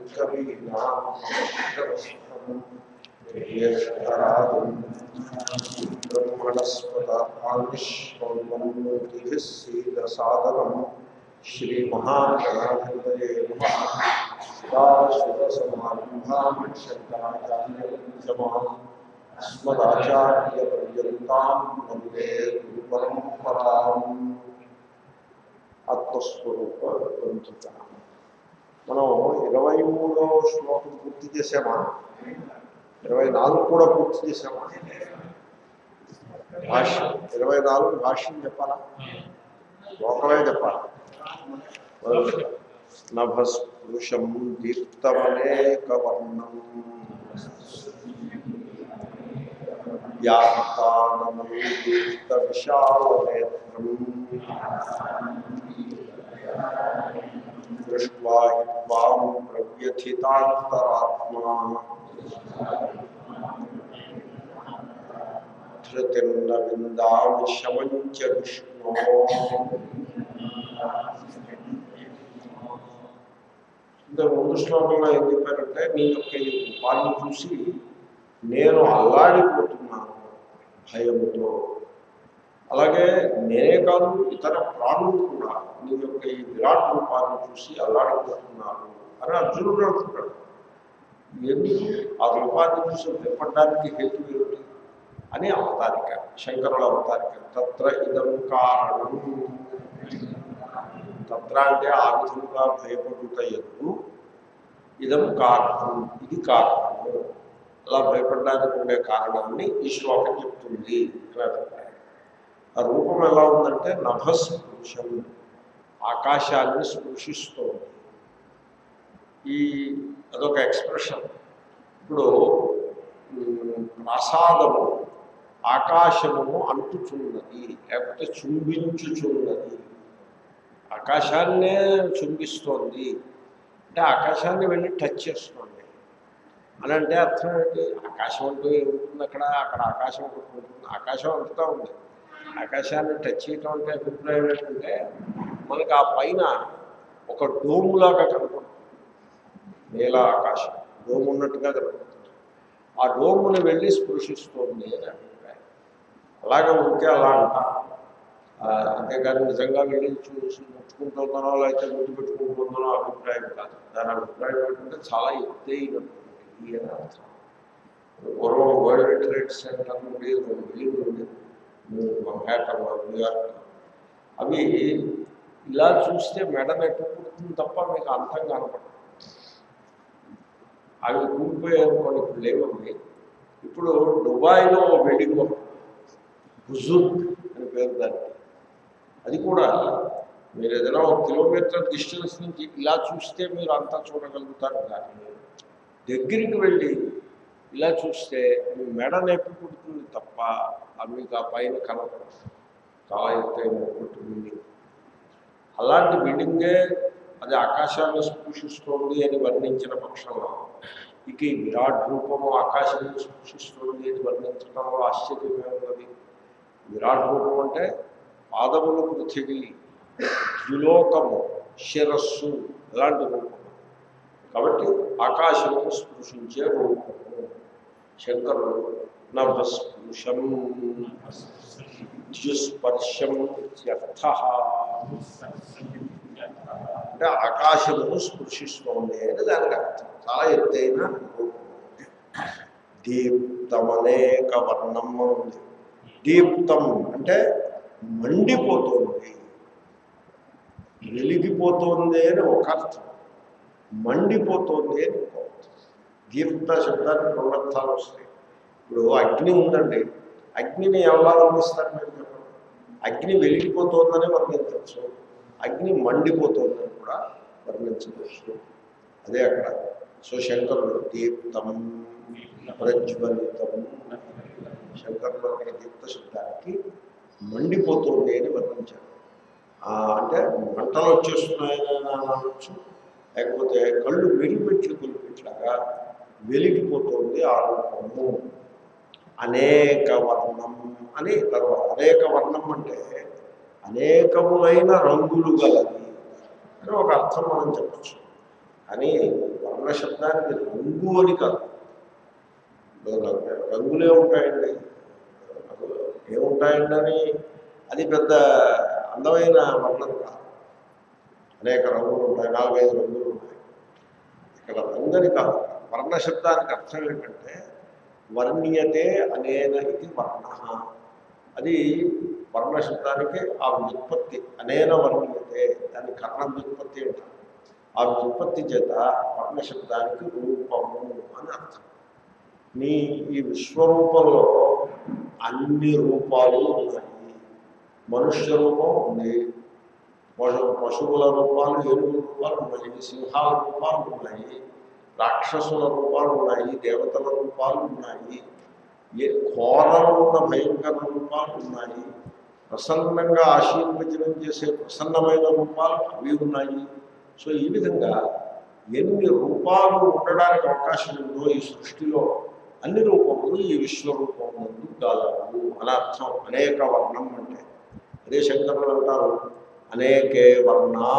ब्रह्मणस्पदानिश्वन्मोतिभिस्सीदसादनं श्रीमहागणाधिपतये नमः। सदाशिवसमारम्भां शङ्कराचार्यमध्यमाम् अस्मदाचार्यपर्यन्तां वन्दे गुरुपरम्पराम्। ఆత్మస్వరూప గ్రంథిక మనం 23వ శ్లోకం పూర్తి చేసామా? 24 కూడా పూర్తి చేసామా? భాష్యం 24 భాష్యం చెప్పాలా? శ్లోకమే చెప్పాలా? నభస్పృశం దీప్తమనేకవర్ణం వ్యాప్తానమం దీప్త విశాలనేత్రం దృష్ట్వా హి త్వాం ప్రవ్యథితాంతరాత్మా ధృతిర్న విందామి శమం చ విష్ణో. ఇంతకు ముందు శ్లోకంలో ఏం చెప్పారంటే, నీ యొక్క ఈ రూపాన్ని చూసి నేను అల్లాడిపోతున్నాను భయముతో. అలాగే నేనే కాదు, ఇతర ప్రాణులు కూడా నీ యొక్క ఈ విరాట్ రూపాన్ని చూసి అల్లాడిపోతున్నారు అని అర్జునుడు అంటున్నాడు. ఎందుకు ఆ రూపాన్ని చూసి భయపడడానికి హేతు ఏమిటి అని అవతారిక, శంకరుల అవతారిక. తత్ర ఇదం కారణం, తత్ర అంటే ఆ విధంగా భయపడుట ఎందు, ఇదం కారణం ఇది కారణము, అలా భయపడడానికి ఉండే కారణాన్ని ఈ శ్లోకం చెప్తుంది అని అభిప్రాయం. ఆ రూపం ఎలా ఉందంటే నభస్పృశం, ఆకాశాన్ని స్పృశిస్తోంది. అదొక ఎక్స్ప్రెషన్. ఇప్పుడు ప్రసాదము ఆకాశమును అంటుచున్నది, లేకపోతే చుంబించుచున్నది. ఆకాశాన్నే చుంబిస్తోంది అంటే ఆకాశాన్ని వెళ్ళి టచ్ చేస్తుంది అని అంటే అర్థం ఏంటి? ఆకాశం అంటూ ఏముంటుంది అక్కడ? అక్కడ ఆకాశం ఒకటి ఉంటుంది, ఆకాశం అంటుతా ఉంది. ఆకాశాన్ని టచ్ చేయటం అంటే అభిప్రాయం ఏంటంటే, మనకు ఆ పైన ఒక డోములాగా కనపడుతుంది, నీల ఆకాశం డోము ఉన్నట్టుగా కనపడుతుంది. ఆ డోముని వెళ్ళి స్పృశిస్తోంది అని అభిప్రాయం. అలాగే ఉంటే అలా అంట, అంతేకాని నిజంగా వెళ్ళి చూసి ముట్టుకుంటున్నానో లేకపోతే ముద్దు పెట్టుకుంటున్నానో అభిప్రాయం కాదు. దాని అభిప్రాయం ఏంటంటే చాలా ఎత్తైనటువంటి అని అర్థం. పూర్వం వరల్డ్ ట్రేడ్ సెంటర్ నుండి 2 బిల్డింగ్లు ఉండేది మన్హాటన్లో, న్యూయార్క్. అవి ఇలా చూస్తే మెడ ఎట్టు పుడుతుంది తప్ప మీకు అంతం కనపడదు. అవి కూలిపోయాయనుకోండి, ఇప్పుడు లేవండి. ఇప్పుడు దుబాయ్లో బిల్డింగ్ హుజూర్ అని పేరు దానికి. అది కూడా మీరు ఏదైనా 1 కిలోమీటర్ డిస్టెన్స్ నుంచి ఇలా చూస్తే మీరు అంతా చూడగలుగుతారు. కానీ దగ్గరికి వెళ్ళి ఇలా చూస్తే మీ మెడ నొప్పి పుడుతుంది తప్ప మీకు ఆ పైన కనపడదు. చాలా ఎత్తైనటువంటి బిల్డింగ్. అలాంటి బిల్డింగే అది ఆకాశాన్ని స్పృశిస్తోంది అని వర్ణించిన పక్షంలో, ఇక ఈ విరాట్ రూపము ఆకాశాన్ని స్పృశిస్తోంది అని వర్ణించడంలో ఆశ్చర్యమే ఉన్నది. విరాట్ రూపం అంటే పాదములు పృథివీ, ద్యులోకము, శిరస్సు ఇలాంటి రూపము. కాబట్టి ఆకాశము స్పృశించే రూపము. శంకరుడు నభస్పృశం ద్యుస్పర్శం ఇత్యర్థః అంటే ఆకాశమును స్పృశిస్తోంది అని దానికి అర్థం. చాలా ఎత్తైన రూపం. దీప్తమనేక వర్ణం ఉంది. దీప్తం అంటే మండిపోతుంది, వెలిగిపోతుంది అని ఒక అర్థం, మండిపోతుంది అని ఒక అర్థం. దీప్త శబ్దానికి 2 అర్థాలు వస్తాయి. ఇప్పుడు అగ్ని ఉందండి, అగ్నిని ఎలా వర్ణిస్తారు మీరు చెప్పండి? అగ్ని వెలిగిపోతుందని వర్ణించవచ్చు, అగ్ని మండిపోతుందని కూడా వర్ణించవచ్చు. అదే అక్కడ. సో శంకరుడు దీప్తం ప్రజ్వలితం, శంకరుడు దీప్త శబ్దానికి మండిపోతుంది అని వర్ణించారు. అంటే మంటలు వచ్చేస్తున్నాయని అనవచ్చు, లేకపోతే కళ్ళు వెలిపెట్లు కొలిపెట్లాగా వెలిగిపోతుంది ఆ రూపము. అనేక వర్ణం అని తర్వాత, అనేక వర్ణం అంటే అనేకములైన రంగులు గలది అని ఒక అర్థం మనం చెప్పచ్చు. అని వర్ణశబ్దానికి రంగు అని కాదు. రంగులే ఉంటాయండి, ఏముంటాయండి అని అది పెద్ద అందమైన వర్ణం కాదు. అనేక రంగులు ఉంటాయి, 4-5 రంగులు ఉంటాయి. ఇక్కడ రంగని కాదు. వర్ణశబ్దానికి అర్థం ఏంటంటే వర్ణీయతే అనేన ఇది వర్ణ. అది వర్ణశబ్దానికి ఆ వ్యుత్పత్తి అనేన వర్ణీయతే, దాని కర్ణ వ్యుత్పత్తి అంటారు. ఆ వ్యుత్పత్తి చేత వర్ణశబ్దానికి రూపము అని అర్థం. నీ ఈ విశ్వరూపంలో అన్ని రూపాలు ఉన్నాయి. మనుష్య రూపం ఉంది, పశువుల రూపాలు, ఏనుగుల రూపాలు ఉన్నాయి, సింహాల రూపాలు ఉన్నాయి, రాక్షసుల రూపాలు ఉన్నాయి, దేవతల రూపాలు ఉన్నాయి, ఘోరలు ఉన్న భయంకర రూపాలు ఉన్నాయి, ప్రసన్నంగా ఆశీర్వచనం చేసే ప్రసన్నమైన రూపాలు అవి ఉన్నాయి. సో ఈ విధంగా ఎన్ని రూపాలు ఉండడానికి అవకాశం ఉందో ఈ సృష్టిలో అన్ని రూపములు ఈ విశ్వరూపములందు గలవు అని అర్థం. అనేక వర్ణం అంటే అదే శంకరులు అంటారు, అనేకే వర్ణా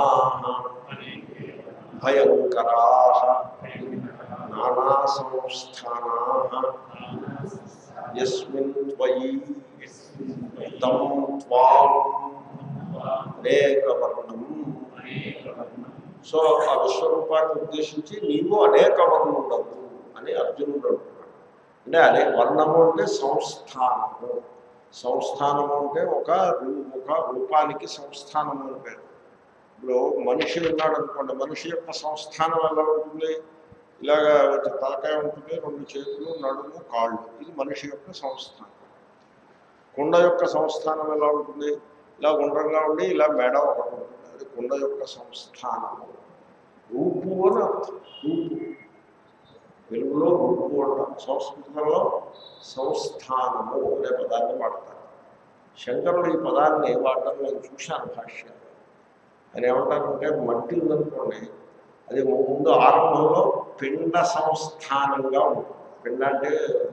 భయంకరా నానా సంస్థానా యస్మిన్ త్వయి తం త్వాం అనేక వర్ణం. సో ఆ విశ్వరూపాన్ని ఉద్దేశించి నీవు అనేక వర్ణముడవు అని అర్జునుడు అంటున్నాడు. అంటే అదే వర్ణము అంటే సంస్థానము. సంస్థానము అంటే ఒక రూపానికి సంస్థానము అని పేరు. ఇప్పుడు మనిషి ఉన్నాడు అనుకోండి, మనిషి యొక్క సంస్థానం ఎలా ఉంటుంది? ఇలాగా తలకాయ ఉంటుంది, 2 చేతులు, నడుము, కాళ్ళు, ఇది మనిషి యొక్క సంస్థానం. కుండ యొక్క సంస్థానం ఎలా ఉంటుంది? ఇలా గుండ్రంగా ఉండి ఇలా మెడ ఒకటి ఉంటుంది, అది కుండ యొక్క సంస్థానము. రూపు అని అర్థం. రూపు తెలుగులో రూపు అంటాం, సంస్కృతంలో సంస్థానము అనే పదాన్ని వాడతారు. శంకరుడు ఈ పదాన్ని వాడటం నేను చూశాను భాష్యాలు. ఆయన ఏమంటారంటే మట్టి ఉందనుకోండి, అది ముందు ఆరంభంలో పిండ సంస్థానంగా ఉంటుంది. పిండ అంటే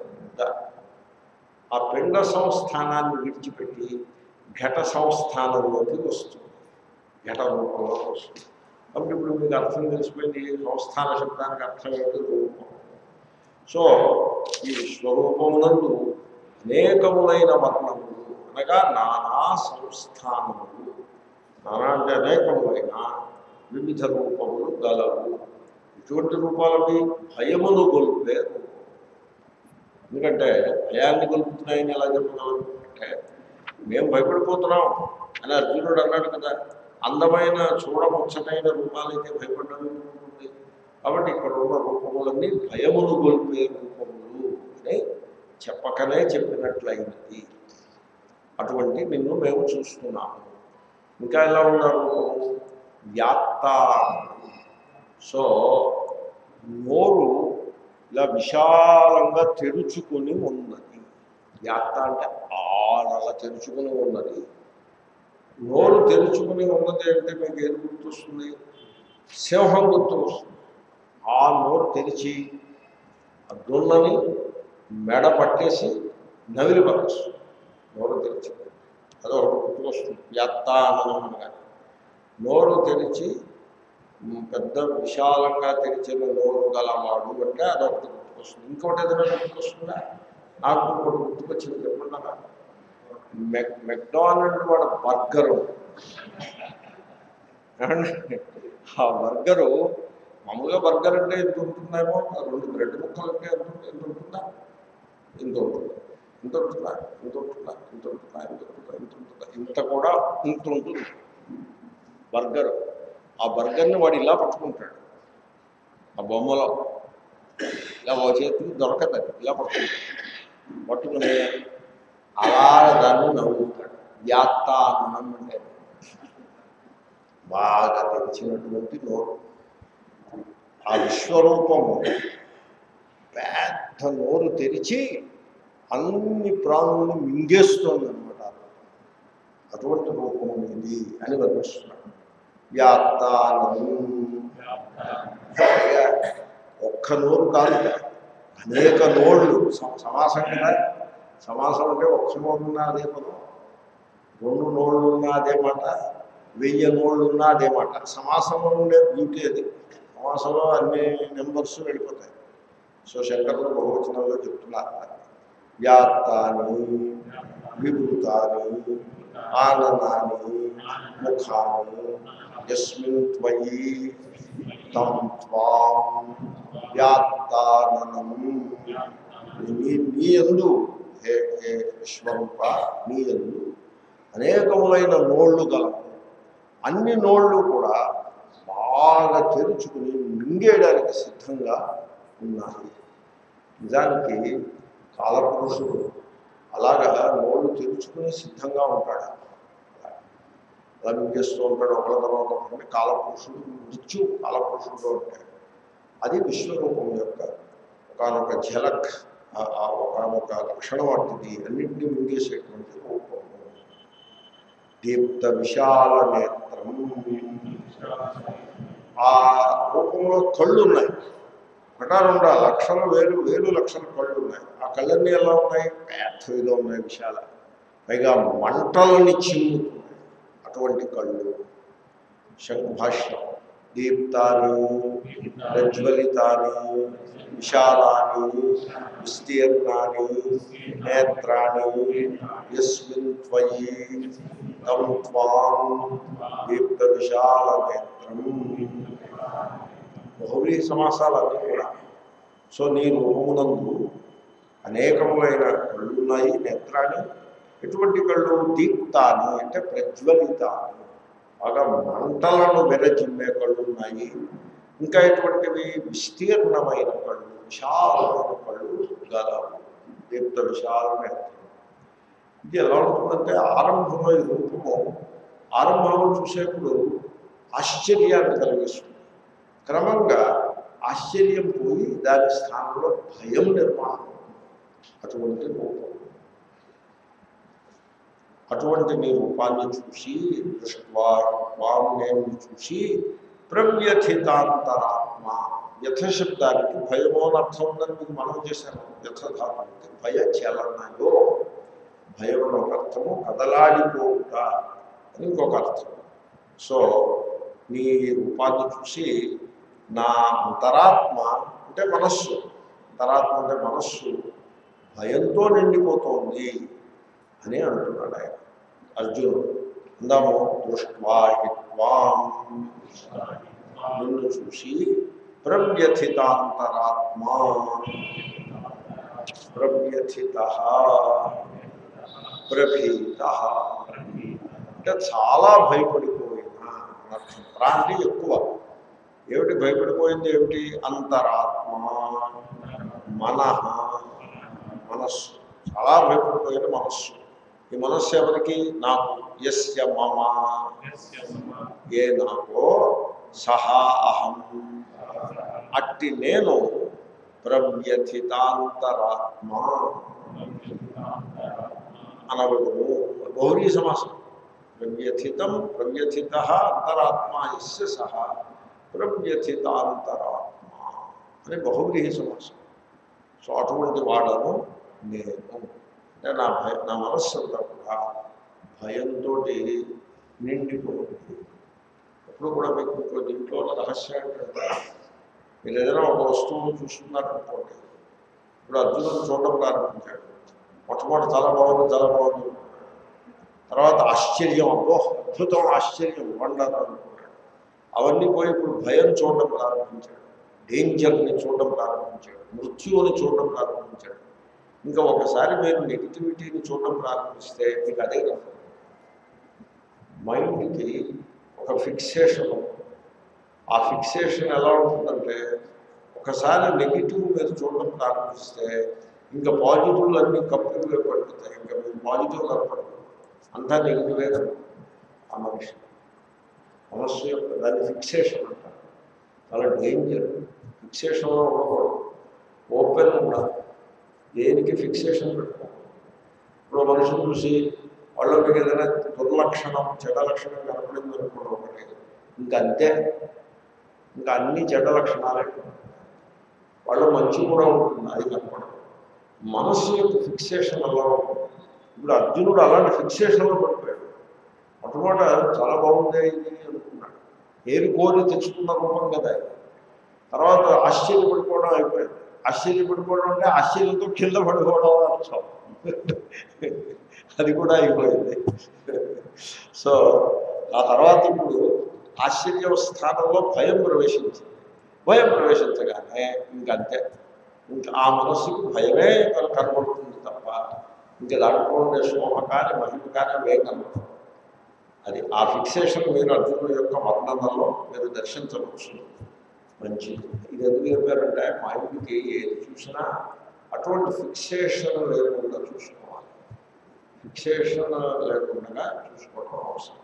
ఆ పిండ సంస్థానాన్ని విడిచిపెట్టి ఘట సంస్థానంలోకి వస్తుంది, ఘట రూపంలోకి వస్తుంది. కాబట్టి ఇప్పుడు మీకు అర్థం తెలిసిపోయింది, సంస్థాన శబ్దానికి అర్థం ఏంటి? రూపం. సో ఈ స్వరూపమునందు అనేకములైన వర్ణములు అనగా నానా సంస్థానములు, నానా అంటే అనేకములైన వివిధ రూపములు గలవు. ఇటువంటి రూపాలవి భయమును గొల్పే రూపం. ఎందుకంటే భయాన్ని గొలుపుతున్నాయని ఎలా చెప్పగలరు అంటే, మేము భయపడిపోతున్నాం అని అర్జునుడు అన్నాడు కదా. అందమైన చూడముచ్చటైన రూపాలైతే భయపడడం ఉంటుంది. కాబట్టి ఇక్కడ ఉన్న రూపములన్నీ భయమును గొల్పే రూపములు అని చెప్పకనే చెప్పినట్లయినది. అటువంటి నిన్ను మేము చూస్తున్నాము. ఇంకా ఎలా ఉన్నారు? వ్యాప్త. సో నోరు ఇలా విశాలంగా తెరుచుకొని ఉన్నది. వ్యాప్త అంటే అలా తెరుచుకొని ఉన్నది. నోరు తెరుచుకుని ఉన్నది అంటే మీకు ఏది గుర్తొస్తుంది? సింహం గుర్తు వస్తుంది. ఆ నోరు తెరిచి ఆ దున్నని మెడ పట్టేసి నవిలి పట్టేస్తుంది. నోరు తెరిచి అదొకటి గుర్తుకొస్తుంది. వ్యాప్తానం అనగా నోరు తెరిచి పెద్ద విశాలంగా తెరిచిన నోరు గలవాడు అంటే అదొకటి గుర్తుకొస్తుంది. ఇంకోటి ఏదైనా గుర్తుకొస్తుందా? నాకు ఇంకోటి గుర్తుకొచ్చింది చెప్పండి. మెక్డానల్డ్ వాడు బర్గరు, ఆ బర్గరు మామూలుగా బర్గర్ అంటే ఎంత ఉంటుందేమో, 2 బ్రెడ్ ముక్కలు అంటే ఎంత ఉంటుందా? ఇంత ఉంటుంది, ఇంత ఉంటుందా, ఇంత ఉంటుందా, ఇంత ఉంటుందా, ఇంత ఉంటుందా, ఇంత ఉంటుందా, ఇంత కూడా ఇంత ఉంటుంది బర్గరు. ఆ బర్గర్ని వాడు ఇలా పట్టుకుంటాడు, ఆ బొమ్మలో ఇలా ఓ చేతికి దొరకదండి, ఇలా పట్టుకుని అలా దాన్ని నవ్వుతాడు. వ్యాత్తానం అంటే బాగా తెరిచినటువంటి నోరు. ఆ విశ్వరూపము పెద్ద నోరు తెరిచి అన్ని ప్రాణుల్ని మింగేస్తోంది అనమాట. అటువంటి రూపము ఇది అని వర్ణిస్తున్నాడు. వ్యాత్తానం. ఒక్క నోరు కాదు, అనేక నోళ్ళు. సమాసం కదా. సమాసం అంటే ఒక్క నోరున్నా అదే పదం, 2 నోళ్ళున్నా అదే మాట, 1000 నోళ్ళున్నా అదే మాట. సమాసంలో ఉండే బ్యూటీ అది. సమాసంలో అన్ని నెంబర్స్ వెళ్ళిపోతాయి. సో శంకరులు బహువచనంలో చెప్తున్నారు, వ్యాత్తాని విభూతాని ఆననాని ముఖాని యస్మిన్ త్వయి తం త్వాం వ్యాత్తాననం. నీ యందు హే హే విశ్వరూప, నీ యందు అనేకములైన నోళ్ళు గలవు. అన్ని నోళ్ళు కూడా బాగా తెరుచుకుని మింగేయడానికి సిద్ధంగా ఉన్నాయి. నిజానికి కాలపురుషుడు అలాగా నోళ్ళు తెరుచుకుని సిద్ధంగా ఉంటాడు. అలా మింగేస్తూ ఉంటాడు ఒకళ్ళ తర్వాత ఒకటి. కాలపురుషుడు మృత్యు కాలపురుషుడు ఉంటాడు. అది విశ్వరూపం యొక్క ఒకనొక ఝలక్, ఒకనొక లక్షణం వంటిది. అన్నింటినీ మింగేసేటువంటి రూపము. దీప్త విశాల నేత్రం, ఆ రూపంలో కళ్ళు ఉన్నాయి. ఒకటారుండా లక్షలు వేలు లక్షల కళ్ళు ఉన్నాయి. ఆ కళ్ళన్నీ ఎలా ఉన్నాయి? పెద్దవిగా ఉన్నాయి, విశాల. పైగా మంటలని చిమ్ముతున్నాయి అటువంటి కళ్ళు. భాష్యం దీప్తాని ప్రజ్వలితాని విశాలాని విస్తీర్ణాని నేత్రాణి యస్మిన్ త్వయి తం త్వాం దీప్త విశాల నేత్రం. బహువ్రీహి సమాసాలన్నీ కూడా. సో నీ రూపమునందు అనేకములైన కళ్ళు ఉన్నాయి, నేత్రాన్ని. ఎటువంటి కళ్ళు? దీప్తాని అంటే ప్రజ్వలితాని, బాగా మంటలను విరజిమ్మే కళ్ళు ఉన్నాయి. ఇంకా ఎటువంటివి? విస్తీర్ణమైన కళ్ళు, విశాలమైన కళ్ళు గలవు. దీప్త విశాల నేత్రం. ఇది ఎలా ఉంటుందంటే ఆరంభంలో ఈ రూపము ఆరంభంలో చూసేప్పుడు ఆశ్చర్యాన్ని కలిగిస్తుంది. క్రమంగా ఆశ్చర్యం పోయి దాని స్థానంలో భయం నిర్మాణం. అటువంటి రూపం, అటువంటి నీ రూపాన్ని చూసి దృష్ట్వా నేను చూసి ప్రవ్యథితాంతరాత్మ. వ్యథశబ్దానికి భయమో అని అర్థం ఉందని మీకు మనం చేశాను. వ్యథధాతునికి భయ చలనయో, భయం అని ఒక అర్థము, కదలాడిపోవుట అని ఇంకొక అర్థం. సో నీ రూపాన్ని చూసి నా అంతరాత్మ అంటే మనస్సు, అంతరాత్మ అంటే మనస్సు భయంతో నిండిపోతోంది అని అంటున్నాడు ఆయన. అర్జునుడు అందాము దృష్ట్వా హిత్వాం, నిన్ను చూసి ప్రవ్యథితాంతరాత్మ, ప్రవ్యథిత ప్రభీత అంటే చాలా భయపడిపోయినా అర్థం. అంటే ఎక్కువ. ఏమిటి భయపడిపోయింది? ఏమిటి? అంతరాత్మ, మనః, మనస్సు. చాలా భయపడిపోయిన మనస్సు. ఈ మనస్సు ఎవరికి? నాకు. యస్య మమ, ఏ నాకో, సహా అహం, అట్టి నేను ప్రవ్యథితాంతరాత్మ అనవడును. బహువ్రీహి సమాసం. ప్రవ్యథితం ప్రవ్యథిత అంతరాత్మ యస్య సహా ప్రవ్యథితాంతరాత్మ అని బహువ్రీహి సమాసం. సో అటువంటి వాడను నేను. అంటే నా మనస్సు అంతా కూడా భయంతో నిండిపోయింది. ఎప్పుడు కూడా మీకు ఇంకో దీంట్లో రహస్యం ఏంటంటే, మీరు ఏదైనా ఒక వస్తువును చూస్తున్నారనుకోండి. ఇప్పుడు అర్జునుడు చూడడం ప్రారంభించాడు. మొట్టమొదటి చాలా బాగుంది. తర్వాత ఆశ్చర్యం, అబ్బో అద్భుతం, ఆశ్చర్యం, వండర్ అనుకున్నాడు. అవన్నీ పోయి ఇప్పుడు భయం చూడడం ప్రారంభించాడు, డేంజర్ని చూడడం ప్రారంభించాడు, మృత్యువుని చూడడం ప్రారంభించాడు. ఇంకా ఒకసారి మీరు నెగిటివిటీని చూడడం ప్రారంభిస్తే మీకు అదే కదా. మైండ్కి ఒక ఫిక్సేషన్. ఆ ఫిక్సేషన్ ఎలా ఉంటుందంటే, ఒకసారి నెగిటివ్ మీరు చూడడం ప్రారంభిస్తే ఇంకా పాజిటివ్లు అన్నీ కప్పులు పడిపోతాయి. ఇంకా మీరు పాజిటివ్ కనపడదు, అంతా నెగిటివే కదా. ఆ మనస్సు యొక్క దాన్ని ఫిక్సేషన్ అంటారు. చాలా డేంజర్. ఫిక్సేషన్లో ఉండకూడదు, ఓపెన్ ఉండాలి. దేనికి ఫిక్సేషన్ పెట్టుకోవాలి. ఇప్పుడు మనుషులు చూసి వాళ్ళు మీకు ఏదైనా దుర్లక్షణం, చెడ్డ లక్షణం కనపడింది అనుకోవడం ఒకటి, ఇంకంతే. ఇంకా అన్ని చెడ్డ లక్షణాలే. వాళ్ళు మంచి కూడా ఉంటుంది, అది కనపడదు. మనస్సు యొక్క ఫిక్సేషన్ అలా ఉంటుంది. ఇప్పుడు అర్జునుడు అలాంటి ఫిక్సేషన్లో పడిపోయాడు. మొట్టమొదట చాలా బాగుంది ఇది అనుకున్నాడు. ఏది కోరి తెచ్చుకున్న రూపం కదా. తర్వాత ఆశ్చర్యపడిపోవడం అయిపోయింది. ఆశ్చర్యపడిపోవడం అంటే ఆశ్చర్యంతో కింద పడిపోవడం అని అర్థం. అది కూడా అయిపోయింది. సో ఆ తర్వాత ఇప్పుడు ఆశ్చర్య స్థానంలో భయం ప్రవేశించింది. భయం ప్రవేశించగానే ఇంకంతే, ఇంకా ఆ మనస్సుకి భయమే కనబడుతుంది తప్ప ఇంకా దాంట్లో ఉండే శోభ కానీ మహిమ కానీ అవే కనబడదు. అది ఆ ఫిక్సేషన్ మీరు అర్జునుడు యొక్క వర్ణనలో మీరు దర్శించవచ్చు. మంచిది. ఇది ఎందుకు చెప్పారంటే మైండ్కి ఏది చూసినా అటువంటి ఫిక్సేషన్ లేకుండా చూసుకోవాలి. ఫిక్సేషన్ లేకుండా చూసుకోవడం అవసరం.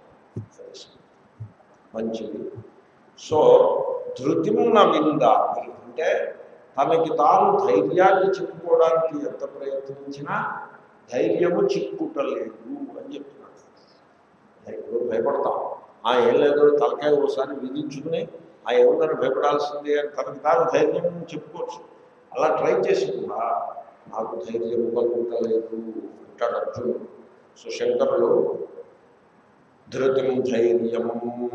మంచిది. సో ధృతిమున విందామి అంటే తనకి తాను ధైర్యాన్ని చెప్పుకోవడానికి ఎంత ప్రయత్నించినా ధైర్యము చిక్కుటలేదు అని చెప్తున్నాడు. ఇప్పుడు భయపడతాం, ఏం లేదు తలకాయ ఒకసారి విధించుకుని ఏముందని భయపడాల్సిందే అని తనకి తాను ధైర్యం చెప్పుకోవచ్చు. అలా ట్రై చేసి కూడా నాకు ధైర్యం కలుగుతలేదు అంటాడు అర్జునుడు. సో శంకరులు ధృతిం ధైర్యం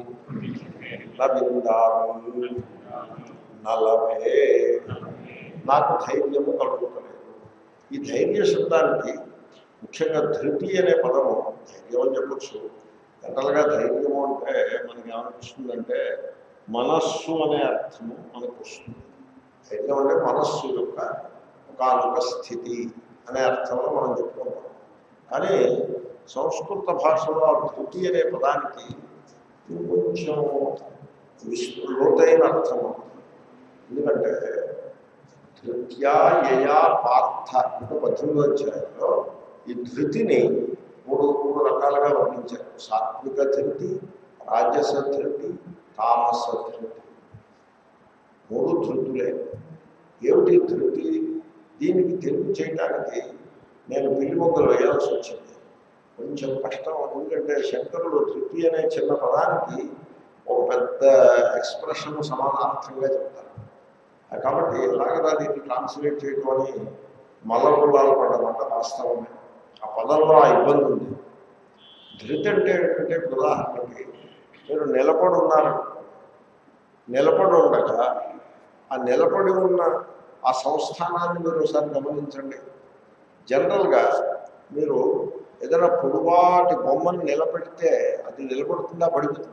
లభిందామి నలభే, నాకు ధైర్యము కలుగుతలేదు. ఈ ధైర్య శబ్దానికి ముఖ్యంగా ధృతి అనే పదము ధైర్యం అని చెప్పచ్చు. జనరల్గా ధైర్యము అంటే మనకి ఏమనిపిస్తుందంటే మనస్సు అనే అర్థము మనకు వస్తుంది. ధైర్యం అంటే మనస్సు యొక్క ఒకానొక స్థితి అనే అర్థంలో మనం చెప్పుకుంటాం. కానీ సంస్కృత భాషలో ఆ ధృతి అనే పదానికి కొంచెం లోతైన అర్థం. ఎందుకంటే ధృత్యా యయా పార్థ అంటే 18వ అధ్యాయంలో ఈ ధృతిని మూడు రకాలుగా వర్ణించారు. సాత్విక ధృతి, రాజస ధృతి, తామస ధృతి. 3 ధృతులే. ఏమిటి ధృతి? దీనికి తెలుగు చేయడానికి నేను పిల్లి మొగ్గలు వేయాల్సి వచ్చింది. కొంచెం కష్టం. ఎందుకంటే శంకరులు ధృతి అనే చిన్న పదానికి ఒక పెద్ద ఎక్స్ప్రెషన్ సమానార్థంగా చెప్తారు. కాబట్టి ఎలాగదా దీన్ని ట్రాన్స్లేట్ చేయడం అని మల్లగుల్లాలు పడ్డమంట. వాస్తవమే ఆ పదంలో ఆ ఇబ్బంది ఉంది. ధృతి అంటే ఏంటంటే ఉదాహరణకి మీరు నిలబడి ఉన్నారు. నిలబడి ఉండగా ఆ నిలబడి ఉన్న ఆ సంస్థానాన్ని మీరు ఒకసారి గమనించండి. జనరల్గా మీరు ఏదైనా పొడవాటి బొమ్మను నిలబెడితే అది నిలబడుతుందా, పడిపోతుంది?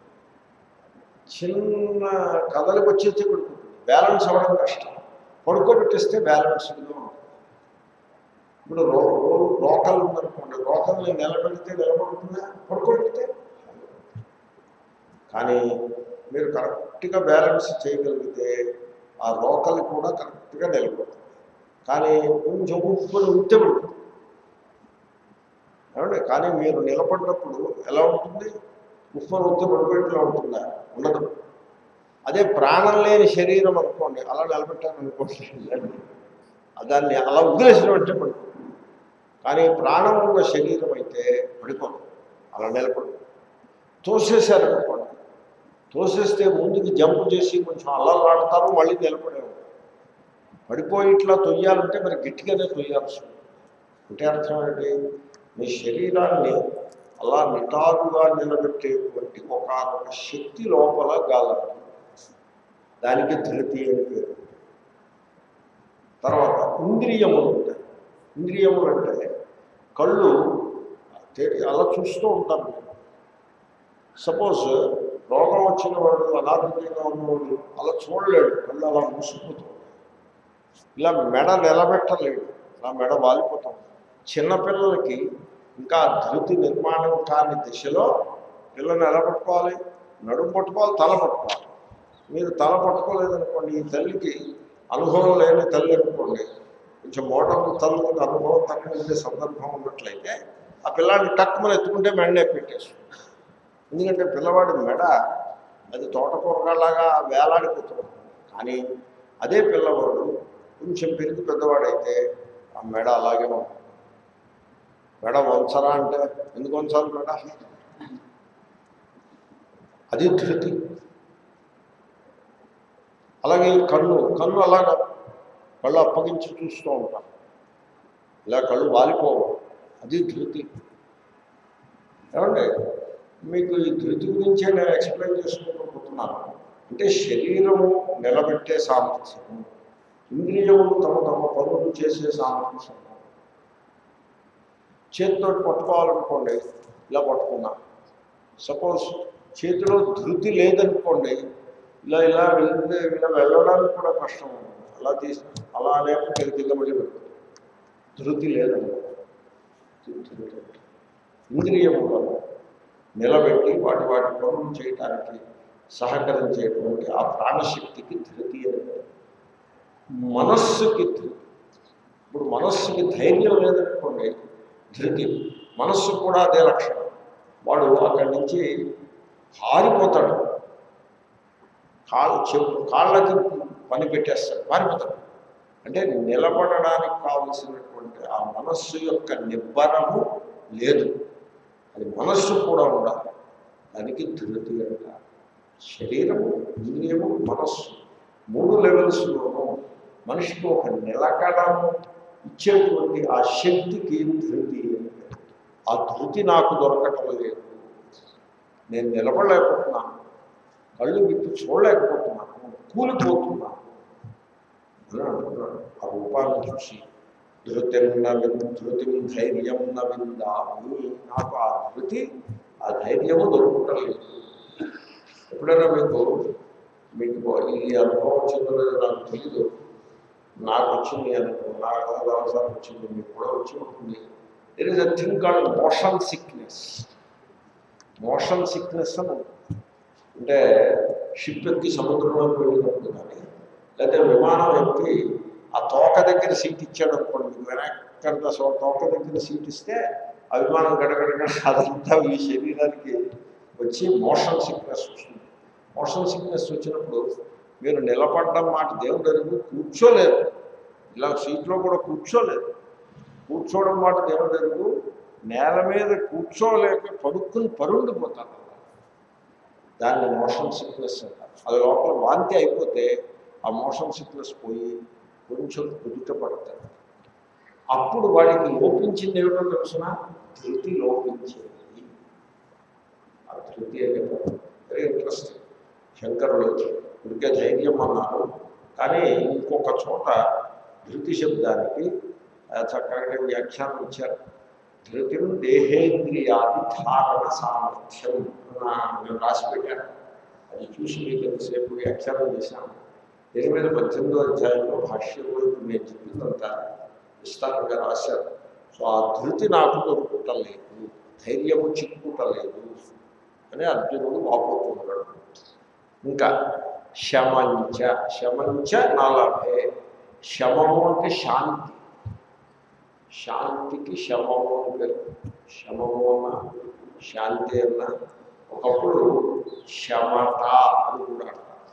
చిన్న కదలికి వచ్చేసి పడుతుంది. బ్యాలెన్స్ అవ్వడం కష్టం. పడుకోబెట్టేస్తే బ్యాలెన్స్డ్గా ఉంటుంది. ఇప్పుడు రోకలు ఉందనుకోండి, రోకల్ని నిలబెడితే నిలబడుతుందా, పడుకోబెడితే? కానీ మీరు కరెక్ట్గా బ్యాలెన్స్ చేయగలిగితే ఆ రోకలు కూడా కరెక్ట్గా నిలబడుతుంది. కానీ కొంచెం ఉప్పుని ఉంటే పడుతుంది. ఏమండి? కానీ మీరు నిలబడినప్పుడు ఎలా ఉంటుంది? ఉప్పుని ఉంటే పడిపోయేట్లా ఉంటుందా? ఉండదు. అదే ప్రాణం లేని శరీరం అనుకోండి, అలా నిలబెట్టారనుకోండి, దాన్ని అలా వదిలేసినట్టే పడుతుంది. కానీ ప్రాణం ఉన్న శరీరం అయితే పడిపోదు, అలా నిలబడు. తోసేశారనుకోండి, తోసేస్తే ముందుకు జంప్ చేసి కొంచెం అల్లలాడతారు, మళ్ళీ నిలబడే ఉంటారు. పడిపోయి ఇట్లా తొయ్యాలంటే మరి గట్టిగానే తొయ్యాల్సి ఉంటుంది. అంటే అర్థం ఏంటి? మీ శరీరాన్ని అలా నిటారుగా నిలబెట్టేటువంటి ఒక శక్తి లోపల గాలదు. దానికి ధృతి అని పేరు. తర్వాత ఇంద్రియములు ఉంటాయి. ఇంద్రియములు అంటే కళ్ళు అలా చూస్తూ ఉంటారు. సపోజ్ రోగం వచ్చిన వాడు, అనారోగ్యంగా ఉన్నవాడు అలా చూడలేడు, కళ్ళు అలా మూసుకుపోతూ ఉంటాయి. ఇలా మెడ నిలబెట్టలేడు, అలా మెడ వాలిపోతాం. చిన్నపిల్లలకి ఇంకా ధృతి నిర్మాణం కాని దిశలో పిల్లల్ని ఎలా పట్టుకోవాలి? నడుము పట్టుకోవాలి, తల పట్టుకోవాలి. మీరు తల పట్టుకోలేదనుకోండి, ఈ తల్లికి అనుభవం లేని తల్లి అనుకోండి, కొంచెం మోటార్ తల్లికి అనుభవం తక్కువ ఉండే సందర్భం ఉన్నట్లయితే ఆ పిల్లాడిని టక్కుమని ఎత్తుకుంటే మెడనే పెట్టేస్తుంది. ఎందుకంటే పిల్లవాడి మెడ అది తోటకూరగాలాగా వేలాడిపోతుంది. కానీ అదే పిల్లవాడు కొంచెం పెరిగి పెద్దవాడైతే ఆ మెడ అలాగే ఉంటుంది. మెడ వంచరా అంటే ఎందుకు వంచాలి మెడ? అది ధృతి. అలాగే కన్ను అలాగా కళ్ళు అప్పగించి చూస్తూ ఉంటాం, ఇలా కళ్ళు వాలిపోవు, అది ధృతి. ఏమంటే మీకు ఈ ధృతి గురించే నేను ఎక్స్ప్లెయిన్ చేసుకుంటూ పోతున్నాను. అంటే శరీరము నిలబెట్టే సామర్థ్యము, ఇంద్రియములు తమ తమ పనులు చేసే సామర్థ్యము. చేతితో పట్టుకోవాలనుకోండి, ఇలా పట్టుకున్నా. సపోజ్ చేతిలో ధృతి లేదనుకోండి, ఇలా ఇలా వెళ్తే ఇలా వెళ్ళడానికి కూడా కష్టం. అలా తీసి అలా లేకపోతే కింద పడి వెళ్ళదు. ధృతి లేదనుకో, ఇంద్రియములను నిలబెట్టి వాటి వాటి పనులు చేయటానికి సహకరించేటువంటి ఆ ప్రాణశక్తికి ధృతి అని. మనస్సుకి ధృతి. ఇప్పుడు మనస్సుకి ధైర్యం లేదనుకోండి, ధృతి. మనస్సు కూడా అదే లక్షణం. వాడు అక్కడి నుంచి హారిపోతాడు, కాళ్ళకి పని పెట్టేస్తాడు, పారిపోతాడు. అంటే నిలబడడానికి కావలసినటువంటి ఆ మనస్సు యొక్క నిబ్బరము లేదు. అది మనస్సు కూడా ఉండాలి, దానికి ధృతి అంటారు. శరీరము, ఇంద్రియము, మనస్సు 3 లెవెల్స్లోనూ మనిషికి ఒక నిలకడము ఇచ్చేటువంటి ఆ శక్తికి ధృతి. ఆ ధృతి నాకు దొరకటం లేదు. నేను నిలబడలేకపోతున్నాను, కళ్ళు విప్పి చూడలేకపోతున్నాను, కూలిపోతున్నాను అని అంటున్నాడు. ఆ రూపాన్ని చూసి ధృతిం ధైర్యం నవిందామి. నాకు ఆ ధృతి, ఆ ధైర్యము దొరకటం లేదు. ఎప్పుడైనా మీకు ఈ అనుభవం వచ్చిందో లేదో నాకు తెలీదు. నాకు వచ్చింది అనుభవం, నాకు అవసరం వచ్చింది, మీకు కూడా వచ్చి ఉంటుంది. There is a thing called motion sickness. Motion sickness అని అంటే షిప్ ఎక్కి సముద్రంలోకి వెళ్ళినప్పుడు కానీ, లేకపోతే విమానం ఎక్కి ఆ తోక దగ్గర సీట్ ఇచ్చాడు అనుకోండి, మీకు వెనక్కంతా తోక దగ్గర సీట్ ఇస్తే ఆ విమానం గడగడగడ అదంతా ఈ శరీరానికి వచ్చి మోషన్ సిక్నెస్ వస్తుంది. మోషన్ సిక్నెస్ వచ్చినప్పుడు మీరు నిలబడడం మాట దేవుడు ఎరుగు, కూర్చోలేరు. ఇలా సీట్లో కూడా కూర్చోలేరు. కూర్చోవడం మాట దేవుడు ఎరుగు, నేల మీద కూర్చోలేక పడుక్కుని పరుండిపోతారు. దాన్ని మోషన్ సిక్నెస్ అంటారు. అది లోపల వాంతి అయిపోతే ఆ మోషన్ సిక్నెస్ పోయి కొంచెం కుదుట పడతాడు. అప్పుడు వాడికి లోపించింది ఏమిటో తెలుసిన, ధృతి లోపించేది. ఆ ధృతి అనే వెరీ ఇంట్రెస్టింగ్. శంకరులు ఉడికే ధైర్యం అన్నారు, కానీ ఇంకొక చోట ధృతి శబ్దానికి చక్కగా వ్యాఖ్యానం ఇచ్చారు. ధృతిం దేహేంద్రియాది ధారణ సామర్థ్యం నేను రాసి పెట్టాను. అది చూసి మీకు ఎంతసేపు వ్యాఖ్యానం చేశాను. దీని మీద 18వ అధ్యాయంలో భాష్యంలో నేను చెప్పిందంతా విస్తారంగా రాశాను. సో ఆ ధృతి నాకు దొరుకుటలేదు, ధైర్యము చిక్కుటలేదు అని అర్జునుడు వాపోతున్నాడు. ఇంకా శమంచ, శమంచ నలభే. శమము అంటే శాంతి. శాంతికి శమము అని పేరు. శమము అన్న, శాంతి అన్న, ఒకప్పుడు శమత అని కూడా అంటారు.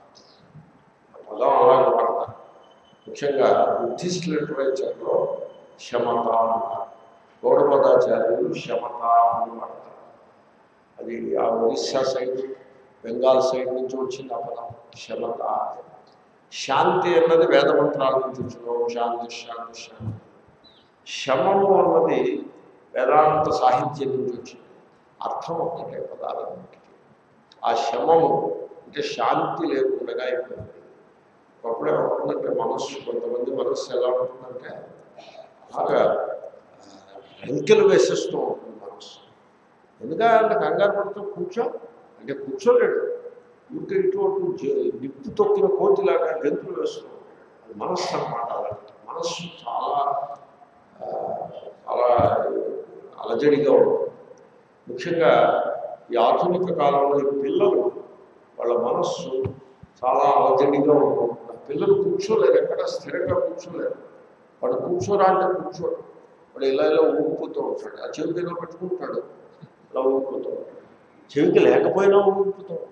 పదం అలాగే వాడతారు. ముఖ్యంగా బుద్ధిస్ట్ లిటరేచర్లో శమత అంటారు. గౌడపదాచార్యులు శమత అని వాడతారు. అది ఆ ఒరిస్సా సైడ్, బెంగాల్ సైడ్ నుంచి వచ్చింది ఆ పదం శమత. శాంతి అన్నది వేదమంత్రాల నుంచి వచ్చిన శాంతి శాంతి శాంతి. శమము అన్నది వేదాంత సాహిత్యం నుంచి వచ్చింది. అర్థం ఒకటే పదాలన్నింటికి. ఆ శమము అంటే శాంతి లేకుండా అయిపోయింది. ఒకప్పుడు ఏమవుతుందంటే మనస్సు, కొంతమంది మనస్సు ఎలా ఉంటుందంటే బాగా రంకెలు వేసేస్తూ ఉంటుంది మనస్సు. ఎందుకంటే కంగారు పడుతూ కూర్చో అంటే కూర్చోలేడు. ఇంక ఇటువంటి నిప్పు తొక్కిన కోతిలాగా గంతులు వేస్తూ అది మనస్సు అన్నమాట. అలాంటి మనస్సు చాలా చాలా అలజడిగా ఉంటుంది. ముఖ్యంగా ఈ ఆధునిక కాలంలో ఈ పిల్లలు వాళ్ళ మనస్సు చాలా అలజడిగా ఉంటుంది. పిల్లలు కూర్చోలేరు, ఎక్కడ స్థిరంగా కూర్చోలేరు. వాడు కూర్చోరా అంటే కూర్చోడు. వాడు ఇలా ఇలా ఊగిపోతూ ఉంటాడు. ఆ చెవి దగ్గర పెట్టుకుంటాడు, ఇలా ఊగిపోతూ ఉంటాడు. చెవికి లేకపోయినా ఊగిపోతూ ఉంటాడు.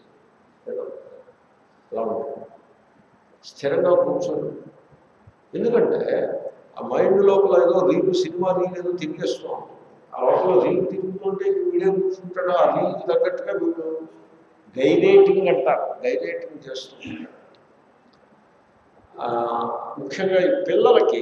అలా ఉంటుంది, స్థిరంగా కూర్చోడు. ఎందుకంటే ఆ మైండ్ లోపల ఏదో సినిమా రీల్ ఏదో తిరిగేస్తూ ఉంటుంది. ఆ లోపల రీల్ తిరుగుతుంటే వీడియో కూర్చుంటాడు. ఆ రీల్కి తగ్గట్టుగా వీడు గైరేటింగ్ అంటారు, గైరేటింగ్ చేస్తూ ఉంటాడు. ముఖ్యంగా ఈ పిల్లలకి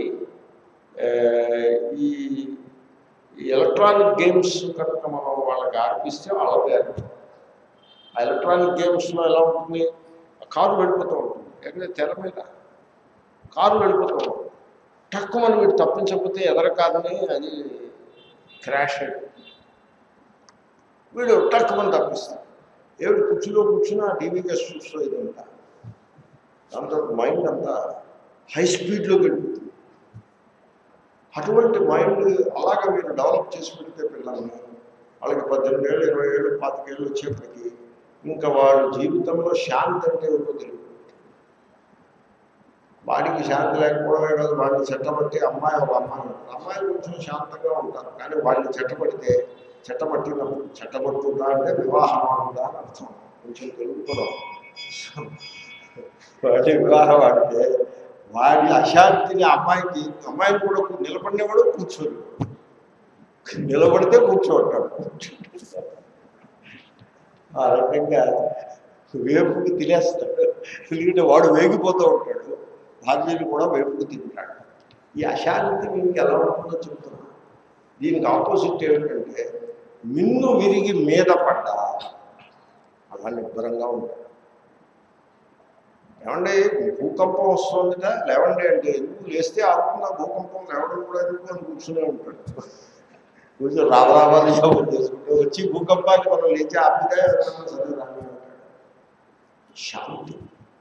ఈ ఎలక్ట్రానిక్ గేమ్స్ కనుక మనం వాళ్ళకి ఆర్పిస్తే వాళ్ళ పేరు. ఆ ఎలక్ట్రానిక్ గేమ్స్లో ఎలా ఉంటుంది, కారు వెళ్ళిపోతూ ఉంటుంది, ఎక్కడ తెర మీద కారు వెళ్ళిపోతూ ఉంటుంది. టక్కుమని వీడు తప్పించకపోతే ఎదర కారుని అది క్రాష్ అయిపోతుంది. వీడు టక్కుమని తప్పిస్తాడు. ఏమిటి కుర్చీలో కూర్చుని ఆ టీవీ కేసు చూస్తూ ఇదంతా, దాంతో మైండ్ అంతా హై స్పీడ్లోకి వెళ్ళిపోతుంది. అటువంటి మైండ్ అలాగే మీరు డెవలప్ చేసి పెడితే పిల్లల్ని, వాళ్ళకి 18 ఏళ్ళు 20 ఏళ్ళు 25 ఏళ్ళు వచ్చేప్పటికి ఇంకా వాళ్ళ జీవితంలో శాంతి అంటే ఏమిటో తెలియదు. వాడికి శాంతి లేకపోవడమే కాదు, వాడిని చెట్టబట్టి అమ్మాయి ఒక అమ్మాయి ఉంటుంది. అమ్మాయి కొంచెం శాంతంగా ఉంటారు, కానీ వాడిని చెట్టబట్టుకుందా అంటే వివాహం ఆడుతుందా అని అర్థం. కొంచెం తెలుగులో వాడి వివాహం ఆడితే వాడి అశాంతిని అమ్మాయిని కూడా నిలబడినవాడు కూర్చోడు, నిలబడితే కూర్చోంటాడు. ఆ రకంగా వేపుకి తినేస్తాడు. ఎందుకంటే వాడు వేగిపోతూ ఉంటాడు, భార్యను కూడా వేపుకు తింటాడు. ఈ అశాంతి మీకు ఎలా ఉంటుందో చెప్తున్నాను. దీనికి ఆపోజిట్ ఏమిటంటే మిన్ను విరిగి మీద పడ్డా అలా నిబ్బరంగా ఉంటాడు. ఏమంటే భూకంపం వస్తుందిట లేవండి అంటే ఎందుకు లేస్తే ఆడుకున్న భూకంపం లేవడం కూడా ఎందుకు అని కూర్చునే ఉంటాడు. కొంచెం రాబరాబాలు జవాబు చేసుకుంటే వచ్చి భూకంపాన్ని మనం లేచి ఆపితే చదువు రాని ఉంటాడు. శాంతి,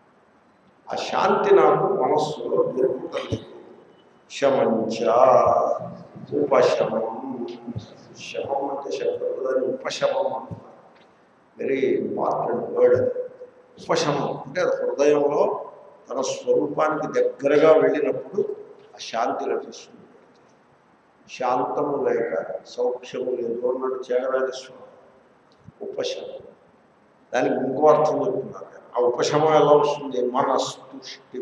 ఆ శాంతి నాకు మనస్సులో దొరుకుతుంది. శమంచ ఉపశమం, శమం అంటే శబ్దాన్ని ఉపశమం అంటున్నారు. వెరీ ఇంపార్టెంట్ వర్డ్ అది. ఉపశమం అంటే అది హృదయంలో తన స్వరూపానికి దగ్గరగా వెళ్ళినప్పుడు ఆ శాంతి లభిస్తుంది. శాంతము లేక సౌఖ్యము లేదు అన్నాడు త్యాగరాజస్వామి. ఉపశమం, దానికి ఇంకో అర్థం చెప్తున్నారు. ఆ ఉపశమం ఎలా వస్తుంది? మనస్తుష్టి,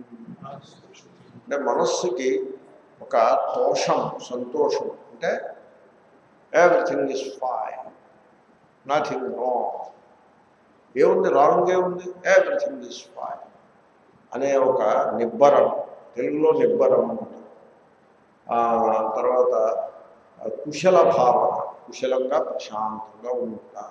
అంటే మనస్సుకి ఒక తోషం, సంతోషం, అంటే everything is fine, nothing wrong. ఏముంది రాంగ్? ఏముంది? ఎవ్రీథింగ్ ఈజ్ ఫైన్ అనే ఒక నిబ్బరం, తెలుగులో నిబ్బరం ఉంటుంది. తర్వాత కుశల భావన, కుశలంగా ప్రశాంతంగా ఉంటా.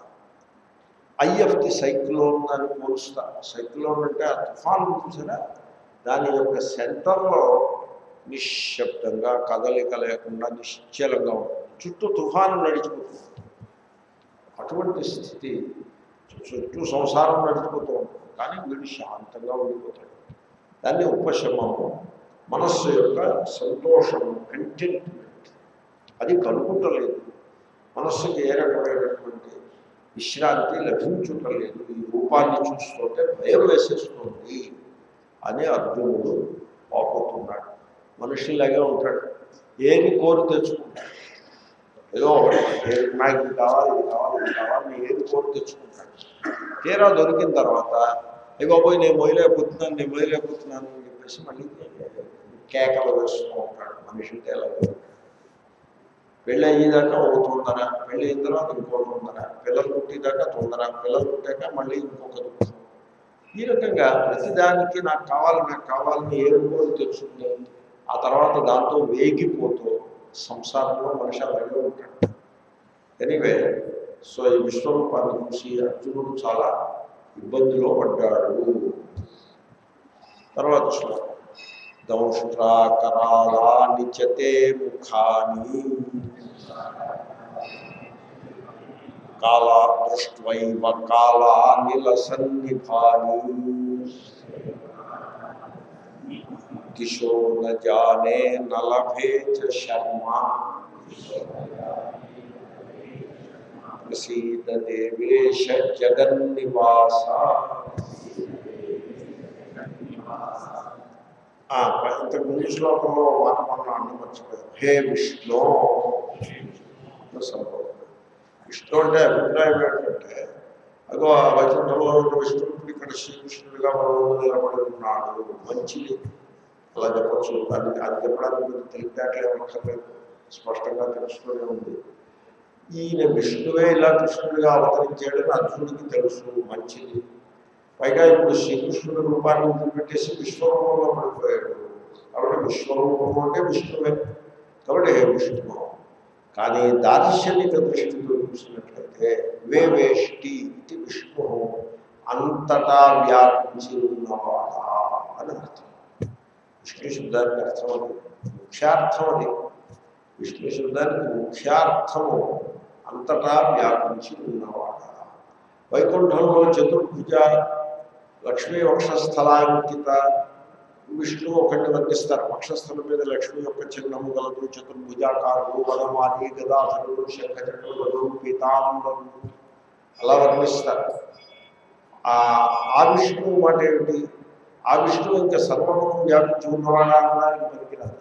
ఐఎఫ్ది సైక్లోన్ అని పోలుస్తారు. సైక్లోన్ అంటే ఆ తుఫాన్ చూసారా, దాని యొక్క సెంటర్లో నిశ్శబ్దంగా కదలిక లేకుండా నిశ్చలంగా ఉంటుంది. చుట్టూ తుఫాను నడిచిపోతుంది. అటువంటి స్థితి, చుట్టూ సంసారం నడిచిపోతూ ఉంటుంది, కానీ వీడు శాంతంగా ఉండిపోతాడు. దాన్ని ఉపశమము, మనస్సు యొక్క సంతోషము, కంటెంట్మెంట్. అది కనుక్కుంటలేదు. మనస్సుకి ఏ రకమైనటువంటి విశ్రాంతి లభించుటలేదు. ఈ రూపాన్ని చూస్తుంటే భయం వేసేస్తుంది అని అర్జునుడు పోతున్నాడు. మనిషిలాగే ఉంటాడు, ఏది కోరి తెచ్చుకుంటాడు. ఏదో నాకు ఇది కావాలి, ఇది కావాలి, ఇది కావాలి, ఏది కోరి తెచ్చుకుంటాడు. తీరా దొరికిన తర్వాత బాబోయ్ నేను మొయ్యలేకపోతున్నాను అని చెప్పేసి మళ్ళీ కేకలు వేస్తూ ఉంటాడు. మనిషితో ఎలా పెళ్ళి అయ్యేదాకా ఒక తొందర, పెళ్ళి అయిన తర్వాత ఇంకో తొందర, పిల్లలు పుట్టేదాకా తొందర, పిల్లలు పుట్టాక మళ్ళీ ఇంకొక దుఃఖం. ఈ రకంగా ప్రతిదానికి నాకు కావాలని ఏరుకోని తెచ్చుకుని ఆ తర్వాత దాంతో వేగిపోతూ సంసారంలో మనిషి అలాగే ఉంటాడు. ఎనీవే, సో ఈ విశ్వరూపాన్ని చూసి అర్జునుడు చాలా ఇబ్బందిలో పడ్డాడు. తర్వాత శ్లోకం, దంష్ట్రాకరాళాని చతే ముఖాని కాళాదృష్ట్వైవ కాళానిలసన్నిభాని దిశో న జానే నలభే చ శర్మ ప్రసీద దేవేశ జగన్నివాస. ఇంతకు ముందు శ్లోకంలో మాట మనం అన్నమర్చిపోయాం. హే విష్ణు సంభవం. విష్ణు అంటే అభిప్రాయం ఏంటంటే అదో ఆ వైకుంఠంలో ఉన్న విష్ణుడు ఇక్కడ శ్రీకృష్ణుడిగా మనం నిలబడి ఉన్నాడు, మంచిది అలా చెప్పచ్చు. అది చెప్పడానికి తెలివితేటలు ఏమక్కర్లేదు, స్పష్టంగా తెలుసుకునే ఉంది. ఈయన విష్ణువే ఇలా కృష్ణుడిగా అవతరించాడని అర్జునుడికి తెలుసు, మంచిది. పైగా ఇప్పుడు శ్రీకృష్ణుడి రూపాన్ని వదిలిపెట్టేసి విశ్వరూపంలో పడిపోయాడు. కాబట్టి విశ్వరూపము అంటే విష్ణువే. కాబట్టి హే విష్ణు. కానీ దార్శనిక దృష్టితో చూసినట్లయితే వేవేష్టి ఇది విష్ణు అంతటా వ్యాపించి ఉన్నవాడా అని అర్థం. విష్ణు శబ్దానికి అర్థం అది, ముఖ్యార్థం అది. విష్ణు శబ్దానికి ముఖ్యార్థము అంతటా వ్యాపించి ఉన్నవాడా. వైకుంఠంలో చతుర్భుజ లక్ష్మీ వక్షస్థలాంకిత విష్ణువు ఒకరిని వర్ణిస్తారు. వక్షస్థలం మీద లక్ష్మి యొక్క చిహ్నము గలదు, చతుర్భుజాకారుడు, వనమాలి, గదాధరుడు, శంఖచక్రుడు, పీతాంబరుడు అలా వర్ణిస్తారు. ఆ విష్ణువు మాట ఏమిటి? ఆ విష్ణువు ఇంకా సర్వమును వ్యాపించి ఉన్నవాడా అనడానికి పనికిరాదు.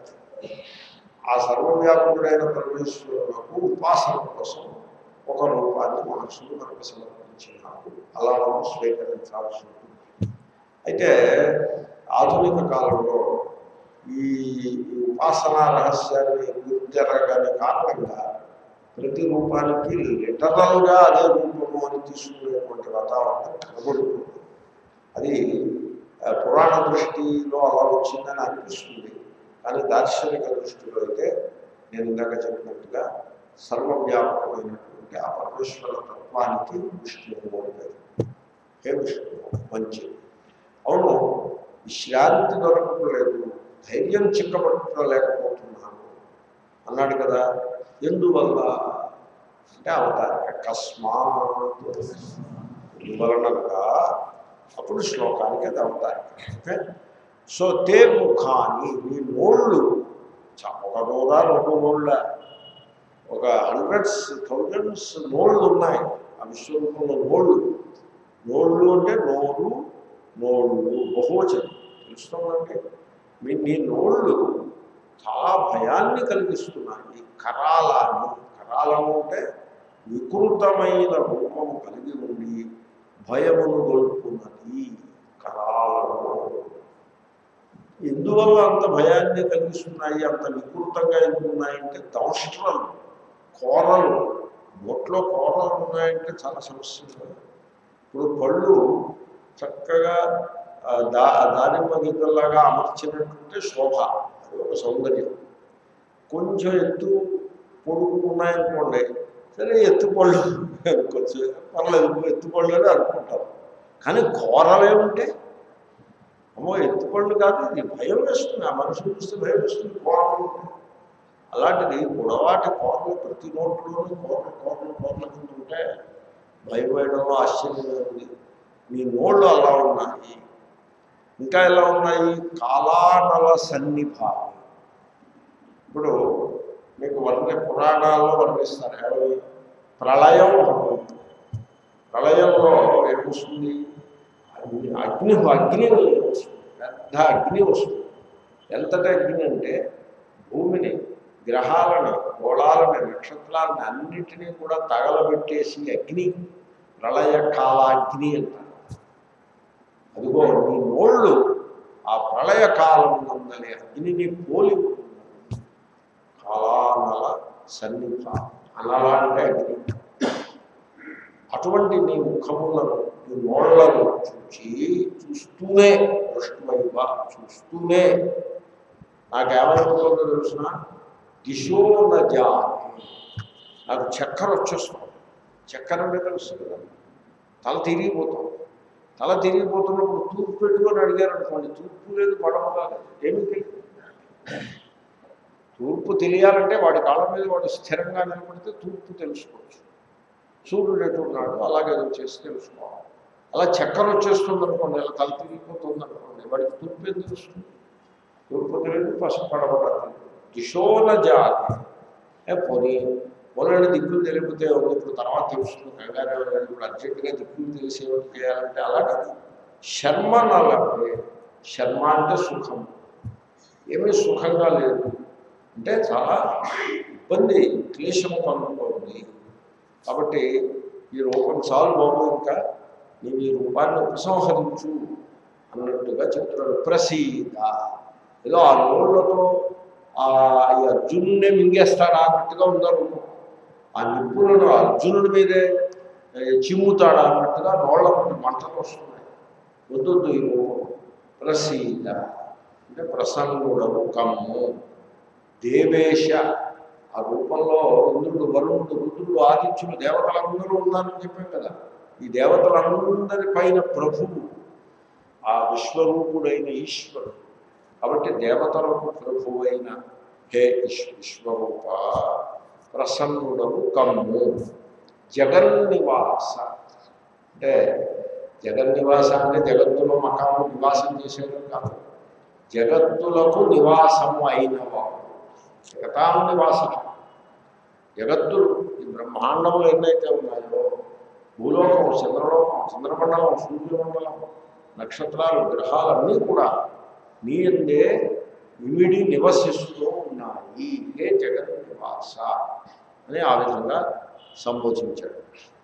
ఆ సర్వవ్యాపకుడైన పరమేశ్వరులకు ఉపాసన కోసం ఒక రూపాన్ని మనసులు మనకు సమర్పించినారు. అలా మనం స్వీకరించాల్సి ఉంటుంది. అయితే ఆధునిక కాలంలో ఈ ఉపాసనా రహస్యాన్ని గుర్తెరగని కారణంగా ప్రతి రూపానికి లిటరల్గా అదే రూపము అని తీసుకునేటువంటి వాతావరణం కనబడుతుంది. అది పురాణ దృష్టిలో అలా వచ్చిందని అనిపిస్తుంది. కానీ దార్శనిక దృష్టిలో అయితే నేను ఇందాక చెప్పినట్టుగా సర్వవ్యాపకమైనటువంటి ఆ పరమేశ్వర తత్వానికి విష్ణువు అంటారు. హే విష్ణువు మంచిది. అవును, విశ్రాంతి దొరకట్లేదు, ధైర్యం చిక్కబట్టలేకపోతున్నాను అన్నాడు కదా. ఎందువల్ల అంటే అవతారిక అకస్మాత్ ఎందువలనగా అప్పుడు శ్లోకానికి అది అవతారిక. ఓకే, సో తే ముఖాని నీ నోళ్ళు, ఒక నోరా రెండు నోళ్ళ, ఒక హండ్రెడ్స్ థౌజండ్స్ నోళ్ళు ఉన్నాయి ఆ విశ్వరూపంలో. నోళ్ళు అంటే నోరు, నోళ్ళు బహువచనం తెలుస్తుందండి. నీ నోళ్ళు చాలా భయాన్ని కలిగిస్తున్నాయి. కరాలము అంటే వికృతమైన రూపము కలిగి ఉండి భయమును గొల్పున్నది కరాలము. ఎందువల్ల అంత భయాన్ని కలిగిస్తున్నాయి, అంత వికృతంగా ఎందుకున్నాయంటే దంష్ట్రలు, కోరలు, నోట్లో కోరలు ఉన్నాయంటే చాలా సమస్యలు. ఇప్పుడు పళ్ళు చక్కగా దానిమ్మ గింజల్లాగా అమర్చినట్టుంటే శోభ, అది ఒక సౌందర్యం. కొంచెం ఎత్తు పొడుగు ఉన్నాయనుకోండి, సరే ఎత్తుపళ్ళు కొంచెం పర్లేదు, ఎత్తుపళ్ళు అని అనుకుంటారు. కానీ కోరలే ఉంటే అమ్మో ఎత్తుపళ్ళు కాదు, ఇది భయం వేస్తుంది. ఆ మనుషులు చూస్తే భయం వేస్తుంది కోరలు ఉంటే. అలాంటిది పొడవాటి కోరలు ప్రతి నోట్లోనూ కోరలు కింద ఉంటే భయం వేయడంలో ఆశ్చర్యం ఉంది. మీ నోళ్ళు అలా ఉన్నాయి. ఇంకా ఎలా ఉన్నాయి? కాలానల సన్నిభావం. ఇప్పుడు మీకు పురాణాల్లో వర్ణిస్తారు. ప్రళయం ఉంటుంది. ప్రళయంలో ఏమొస్తుంది? అగ్ని వస్తుంది, పెద్ద అగ్ని వస్తుంది. ఎంతటి అగ్ని అంటే భూమిని, గ్రహాలని, గోళాలని, నక్షత్రాలని అన్నిటినీ కూడా తగలబెట్టేసి అగ్ని, ప్రళయకాలాగ్ని అంటారు. అదిగో నీ నోళ్ళు ఆ ప్రళయకాలం ఉందనే అగ్నిని పోలి కాలానల సన్నిభ, అనలా అంటే అగ్ని. అటువంటి నీ ముఖములను, నీ నోళ్లను చూస్తూనే చూస్తూనే నాకేమైపోతుందో తెలుసిన దిశో నజామి, నాకు చక్కెర వచ్చేస్తాం. చక్కెర అంటే తెలుస్తుంది కదా, తల తిరిగిపోతున్నప్పుడు తూర్పు పెట్టుకొని అడిగారు అనుకోండి, తూర్పు లేదు పడమ కాదు, ఏమీ తెలియదు. తూర్పు తెలియాలంటే వాడి కాళ్ళ మీద వాడు స్థిరంగా నిలబడితే తూర్పు తెలుసుకోవచ్చు. సూర్యుడు ఎటు ఉన్నాడు అలాగే చేసి తెలుసుకోవాలి. అలా చక్కెర వచ్చేస్తుంది అనుకోండి, అలా తల తిరిగిపోతుంది అనుకోండి, వాడికి తూర్పు ఏం తెలుస్తుంది? తూర్పు తెలియదు, పడబడదు. దిశోన జాతి పోనీ దిక్కులు తెలిపితే ఉంది, ఇప్పుడు తర్వాత తెలుస్తుంది, కంగారు లేదు, ఇప్పుడు అర్జెంటుగా దిక్కులు తెలిసేవాడు చేయాలంటే అలాగే. శర్మ నలభే, శర్మ అంటే సుఖం, ఏమీ సుఖంగా లేదు అంటే చాలా ఇబ్బంది, క్లేశము కలుగుతుంది. కాబట్టి ఈ రూపం చాలు బాబు, ఇంకా నీవు ఈ రూపాన్ని ఉపసంహరించు అన్నట్టుగా చెప్తున్నాడు. ప్రసీద, ఏదో ఆ నోళ్లతో ఈ అర్జునుడినే మింగేస్తాడా అన్నట్టుగా ఉందా రూపం. ఆ నిప్పులను అర్జునుడి మీదే చిమ్ముతాడా అన్నట్టుగా నోళ్ళ మంటలు వస్తున్నాయి. వద్దు ఈ రూపం. ప్రసీద అంటే ప్రసన్నుడము, కమ్ము. దేవేశ, ఆ రూపంలో ఇంద్రుడు, వరుణుడు, రుద్రుడు, ఆదిత్యులు, దేవతలందరూ ఉన్నారని చెప్పాం కదా. ఈ దేవతలందరి పైన ప్రభువు ఆ విశ్వరూపుడైన ఈశ్వరుడు. కాబట్టి దేవతలకు ప్రభువు అయిన హే విశ్వరూప ప్రసన్నుడము కమ్ము. జగన్నివాస అంటే జగన్నివాస అంటే జగత్తులో మకాము నివాసం చేసేయడం కాదు, జగత్తులకు నివాసము అయినవాడు. జగతాం నివాస, జగత్తులు ఈ బ్రహ్మాండములు ఎన్నైతే ఉన్నాయో, భూలోకం, చంద్రలోకం, చంద్రమండలం, సూర్యమండలం, నక్షత్రాలు, గ్రహాలన్నీ కూడా నీ అందే ఇమిడి నివసిస్తూ ఉన్నాయి. హే జగన్నివాస అని ఆ విధంగా సంబోధించాడు.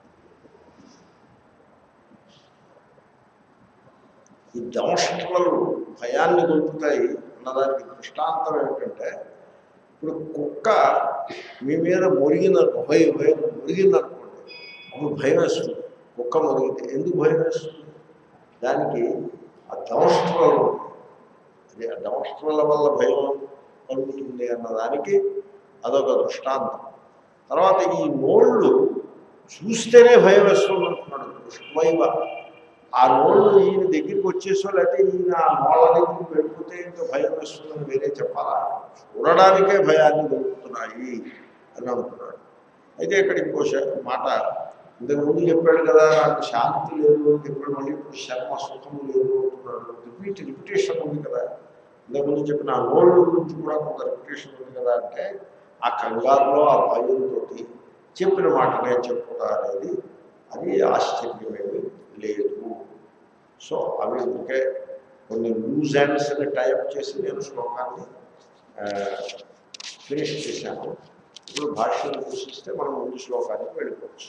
ఈ దంష్ట్రలు భయాన్ని గొలుపుతాయి అన్నదానికి దృష్టాంతం ఏమిటంటే, ఇప్పుడు కుక్క మీ మీద మురిగిందనుకోండి, అప్పుడు భయం వేస్తుంది. కుక్క మురిగితే ఎందుకు భయం వేస్తుంది? దానికి ఆ దంష్ట్రలు, అదే ఆ దంష్ట్రల వల్ల భయం కలుగుతుంది అన్నదానికి అదొక దృష్టాంతం. తర్వాత ఈ నోళ్ళు చూస్తేనే భయం వేస్తుంది అంటున్నాడు దృష్ట్వైవ. ఆ నోళ్ళు ఈయన దగ్గరికి వచ్చేసో లేకపోతే ఈయన ఆ నోళ్ళ దగ్గరికి వెళ్ళిపోతే ఇంకా భయం వేస్తుందని వేరే చెప్పాలా? చూడడానికే భయాన్ని దొరుకుతున్నాయి అని అంటున్నాడు. అయితే ఇక్కడ ఇంకో మాట, ఇంతకుముందు చెప్పాడు కదా నాకు శాంతి లేదు అని చెప్పాడు, మళ్ళీ ఇప్పుడు శర్మ సుఖము లేదు అంటున్నాడు. రిపిటేషన్ ఉంది కదా. ఇంతకుముందు చెప్పిన ఆ నోళ్ళ గురించి కూడా కొంత రిపిటేషన్ ఉంది కదా. అంటే ఆ కంగారులో ఆ భయంతో చెప్పిన మాటనే చెప్పుట అనేది అది ఆశ్చర్యమేమి లేదు. సో అవి ఇంకే కొన్ని లూజ్ ఎండ్స్ని టైప్ చేసి నేను శ్లోకాన్ని ఫినిష్ చేశాను. ఇప్పుడు భాష్యం చూసిస్తే మనం ముందు శ్లోకానికి వెళ్ళిపోవచ్చు.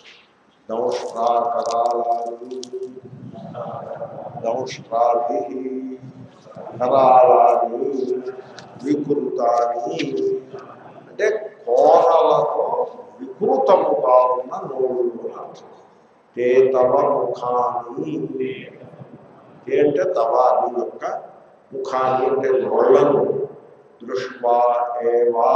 దంష్ట్రాభి కరాళాని వికృతాని అంటే కోరలతో వికృతముగా ఉన్న నోళ్ళు అర్థం. తే తవ ముఖాన్ని, తే అంటే తవ నీ యొక్క ముఖాన్ని అంటే నోళ్లను దృష్ట్వా ఏవా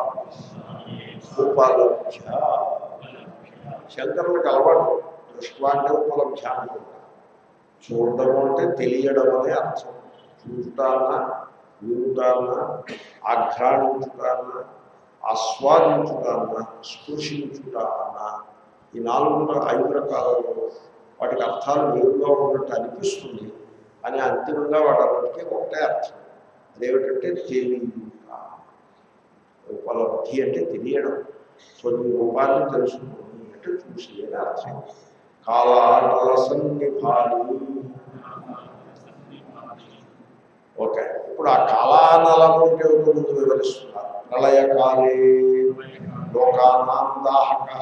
ఉపలభ్య. శంకరులకు అలవాటు దృష్ట్వా అంటే ఉపలభ్య అనుకుంటా. చూడడం అంటే తెలియడం అనే అర్థం. చూడాలన్నా, వినుడాలన్నా, ఆఘ్రాణించుడాలన్నా, ఆస్వాదించుడాలన్నా, స్పృశించుడాలన్నా, ఈ 5 రకాలలో వాటికి అర్థాలు వేరుగా ఉన్నట్టు అనిపిస్తుంది. కానీ అంతిమంగా వాటన్నిటికీ ఒకటే అర్థం. అదేమిటంటే తెలియట. ఉపలబ్ధి అంటే తెలియడం. కొన్ని రూపాన్ని తెలుసుకుని అంటే చూసి అని అర్థం. కాలానలసన్నిభాని. ఓకే, ఇప్పుడు ఆ కాలానలము అంటే ముందు వివరిస్తున్నారు. ప్రళయకాలే లోకానాం దాహకః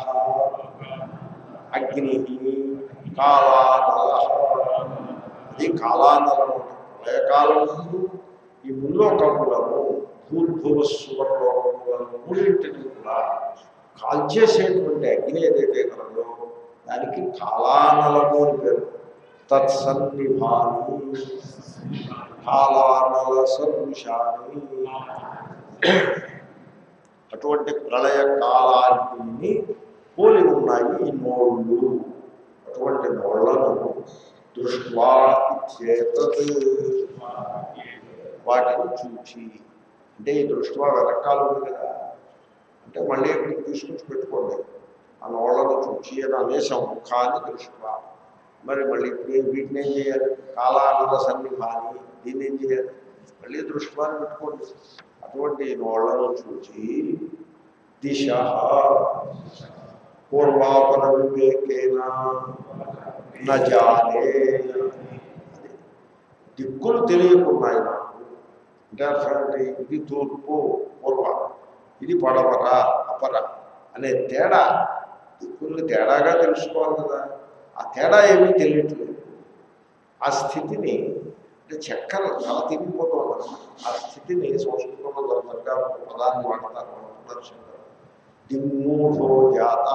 అగ్ని కాలానల. అది కాలానలము. ప్రళయకాలం ఈ ముల్లోకములను భూర్భువస్సువర్లోకములను మూడింటిని కూడా కాల్చేసేటువంటి అగ్ని ఏదైతే కలదో దానికి కాలానలము అని పేరు. తత్సన్నిభాని కాలానల సదృశాని. అటువంటి ప్రళయ కాలాన్ని పోలి ఉన్నాయి ఈ నోళ్ళు. అటువంటి నోళ్లను దృష్ట్వా ఇత్యేతత్ వాటిని చూచి, అంటే ఈ దృష్ట్వా వెనకాల ఉంది కదా, అంటే మళ్ళీ ఇక్కడికి తీసుకొచ్చి పెట్టుకోండి. ఆ నోళ్లను చూచి అని అనేసాం, ముఖాన్ని దృష్ట్వా. మరి మళ్ళీ ఇప్పుడు వీటిని ఏం చేయాలి? కాలానల సన్నిభాని, దీన్ని ఏం చేయాలి? మళ్ళీ దృష్ట్వాన్ని పెట్టుకోండి. అటువంటి నోళ్లను చూచి దిశ పూర్వాపర వివేకేన నజానే. దిక్కులు తెలియకున్నాయి నాకు. అంటే అర్థం ఇది తూర్పు పూర్వ, ఇది పడమర అపర అనే తేడా, దిక్కుల్ని తేడాగా తెలుసుకోవాలి కదా. ఆ తేడా ఏమీ తెలియట్లేదు. ఆ స్థితిని అంటే చక్కెర చాలా తిరిగిపోతుంది. ఆ స్థితిని సంస్కృతంలో దగ్గర పదాన్ని వాడతారు శంకర్. దిమ్మూఢో జాత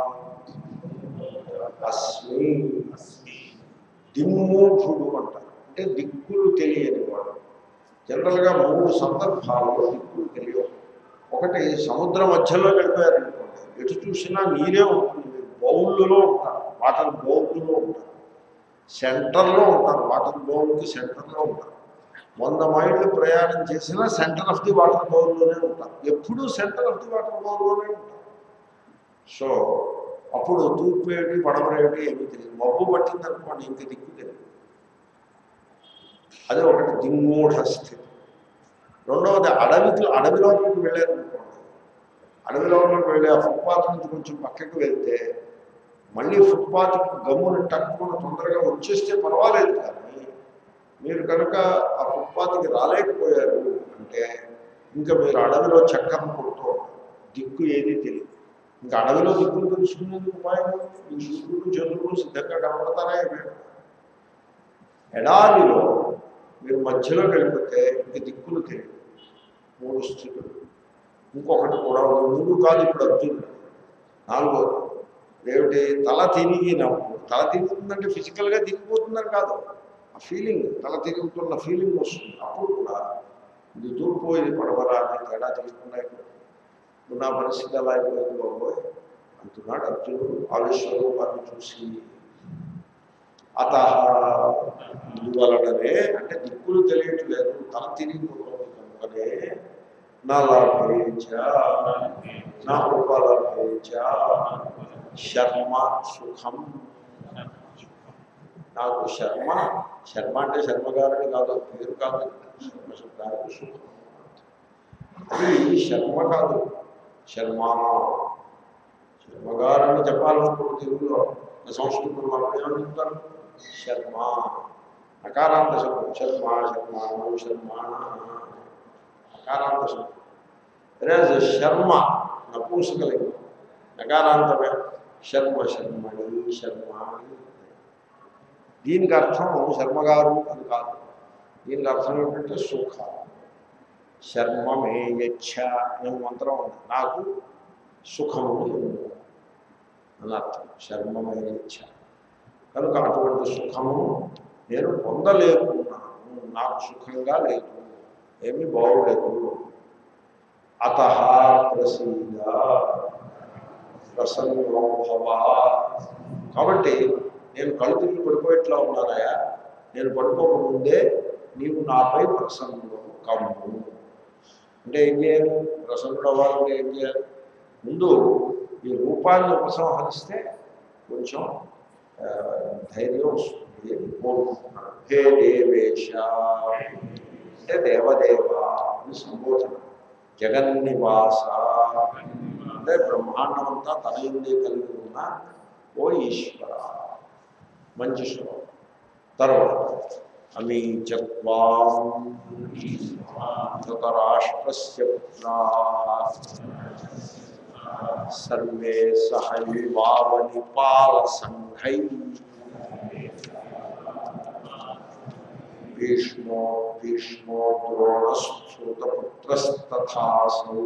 అస్మి. దిమ్మూఢుడు అంటారు, అంటే దిక్కులు తెలియని వాడు. జనరల్గా 3 సందర్భాల్లో దిక్కులు తెలియవు. ఒకటి, సముద్ర మధ్యలో వెళ్ళిపోయారనుకోండి, ఎటు చూసినా నీరే ఉంటుంది. బౌల్ బౌల్లో ఉంటారు, వాటర్ బౌల్లో ఉంటారు, సెంటర్లో ఉంటారు, వాటర్ బౌల్కి సెంటర్లో ఉంటారు. 100 మైళ్ళు ప్రయాణం చేసినా సెంటర్ ఆఫ్ ది వాటర్ బౌల్లోనే ఉంటారు, ఎప్పుడూ సెంటర్ ఆఫ్ ది వాటర్ బౌల్లోనే ఉంటారు. సో అప్పుడు తూర్పు ఏమిటి పడమర ఏమిటి ఏమీ తెలియదు. మబ్బు పట్టిందనుకోండి ఇంక దిక్కు తెలియదు. అదే ఒకటి దిమ్మూఢ స్థితి. రెండవది అడవిలోకి వెళ్ళారనుకోండి, అడవిలోకి వెళ్ళి ఆ ఫుట్పాత్ నుంచి కొంచెం పక్కకి వెళ్తే మళ్ళీ ఫుట్పాత్కి గమ్మున టక్కున తొందరగా వచ్చేస్తే పర్వాలేదు. కానీ మీరు కనుక ఆ ఫుట్పాత్కి రాలేకపోయారు అంటే ఇంకా మీరు అడవిలో చక్కర్లు కొడుతూ దిక్కు ఏదీ తెలియదు. ఇంకా అడవిలో దిక్కులు తెలుసుకునేందుకు ఉపాయం ఈ సూర్యుడు చంద్రుడు సిద్ధంగా కనపడతారా? ఎడారిలో మీరు మధ్యలో వెళ్ళిపోతే ఇంక దిక్కులు తెలియదు. 3 స్థితులు. ఇంకొకటి కూడా ఉంది, 3 కాదు ఇప్పుడు అర్జునుడు. 4వది ఏమిటి? తల తిరిగినప్పుడు. తల తిరుగుతుందంటే ఫిజికల్గా తిరిగిపోతుందని కాదు, ఆ ఫీలింగ్, తల తిరుగుతున్న ఫీలింగ్ వస్తుంది. అప్పుడు కూడా ఇది తూర్పు ఇది పడమర అని తేడా తెలియకుండా ఇప్పుడు నా పరిస్థితి ఎలా అయిపోయింది బాబోయ్ అంటున్నాడు అర్జునుడు ఆ విశ్వరూపాన్ని చూసి. అత ఇందువలననే అంటే దిక్కులు తెలియట్లేదు, తల తిరిగిపోతుంది కనుకనే నా లాభేచ నా ఉపలభేచ శర్మ సుఖం. నాకు శర్మ అంటే శర్మగారని కాదు, పేరు కాదు, శబ్దానికి సుఖం. అది శర్మ కాదు, శర్మగారని చెప్పాలనుకుంటే తెలుగులో, సంస్కృతంలో అప్పుడు ఏమంటారు? శర్మ అకారాంత శబ్దం. శర్మాణం శర్మాణ అకారాంత శబ్దం. శర్మ నపూంసకలింగం, నకారాంతమే. శర్మణి శర్మాణి. దీనికి అర్థం శర్మగారు అని కాదు, దీనికి అర్థం ఏంటంటే సుఖ. శర్మమే యచ్చ అనే మంత్రం ఉంది, నాకు సుఖము అని అర్థం. శర్మమే యచ్చ కనుక అటువంటి సుఖము నేను పొందలేకున్నాను, నాకు సుఖంగా లేదు, ఏమీ బాగులేదు. అత ప్రసీద ప్రసన్నోభవ. కాబట్టి నేను కళ్ళు తిరిగి పడిపోయేట్లా ఉన్నానయా, నేను పడుకోకముందే నీవు నాపై ప్రసన్నుడు కమ్ము. అంటే ఏం చేయాలి? ప్రసన్నుడు అవ్వాలంటే ఏం చేయాలి? ముందు ఈ రూపాన్ని ఉపసంహరిస్తే కొంచెం ధైర్యం వస్తుంది అని కోరుకుంటున్నాడు. హే దేవేశ అంటే దేవదేవ అని సంబోధన. జగన్నివాస అంటే బ్రహ్మాండం అంతా తన ఎందే కలిగి ఉన్న ఓ ఈశ్వర. మంచి శ్లోకం. తర్వాత అమీచత్వాం ధృతరాష్ట్రస్య పుత్రాః సర్వే సహైవావనిపాల సంఘైః భీష్మో ద్రోణశ్రుతపుత్రస్తథాసౌ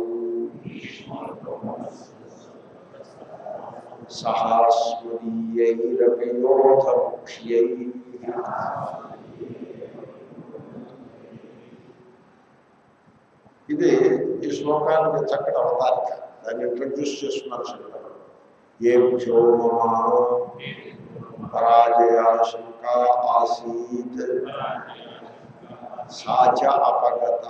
సహాస్మదీయైరపి యోధముఖ్యైః. ఇది ఈ శ్లోకానికి చక్కటి అవతారిక. దాన్ని ఇంట్రడ్యూస్ చేస్తున్నారు శంకరుడు. ఏభ్యో మమ పరాజయాశంక ఆసీత్ సాచ అపగత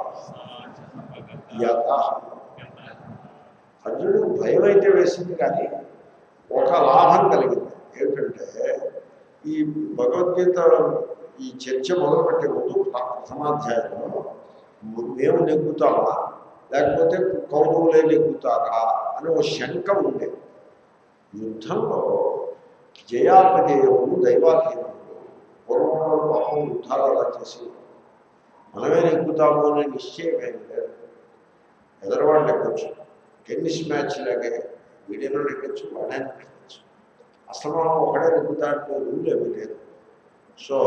యతః. అర్జునుడికి భయం అయితే వేసింది, కానీ ఒక లాభం కలిగింది. ఏమిటంటే ఈ భగవద్గీత ఈ చర్చ మొదలుపెట్టే ముందు ప్రథమాధ్యాయంలో మేము నెగ్గుతామా లేకపోతే కౌరవులే నెగ్గుతారా అని ఒక శంక ఉండేది. యుద్ధంలో జయాపజయములు దైవాధీనములు. పూర్వంలో పాపం యుద్ధాలు అలా చేసి మనమే నెగ్గుతాము అనే నిశ్చయమే లేదు. ఎదరవాడు నెగ్గచ్చు, టెన్నిస్ మ్యాచ్ లాగే వీడియోలో నెగ్గచ్చు, వాడే నెగ్గచ్చు. అసలు మనం ఒకడే నెగ్గుతాడంటే రూల్ ఏమీ లేదు. సో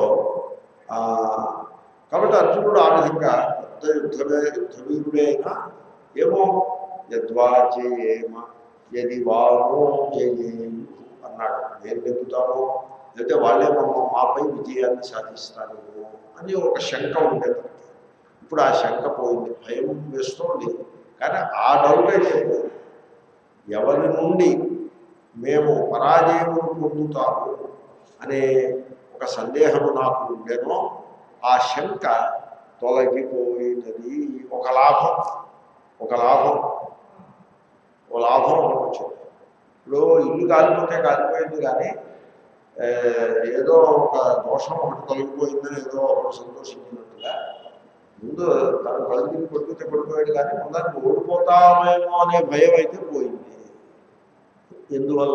కాబట్టి అర్జునుడు ఆ విధంగా పెద్ద యుద్ధవీరుడే అయినా ఏమో యద్వా జయేమ యది వానో జయేయు అన్నాడు. నేను నెగ్గుతామో లేకపోతే వాళ్ళే మాపై విజయాన్ని సాధిస్తానేమో అని ఒక శంక ఉండేది. ఇప్పుడు ఆ శంక పోయింది, భయం వేస్తోంది. కానీ ఆ డౌట్ అయితే ఎవరి నుండి మేము పరాజయమును పొందుతాము అనే ఒక సందేహము నాకు ఉండేనో ఆ శంక తొలగిపోయినది. ఒక లాభం ఒక లాభం ఒకటి వచ్చింది. ఇప్పుడు ఇల్లు కాలిపోతే కాలిపోయింది, కానీ ఏదో ఒక దోషం ఒకటి తొలగిపోయిందని ఏదో ఒకటి సంతోషించినట్టుగా ముందు తను కలిగి పడిపోయాడు, కానీ ముందానికి ఓడిపోతామేమో అనే భయం అయితే పోయింది. ఎందువల్ల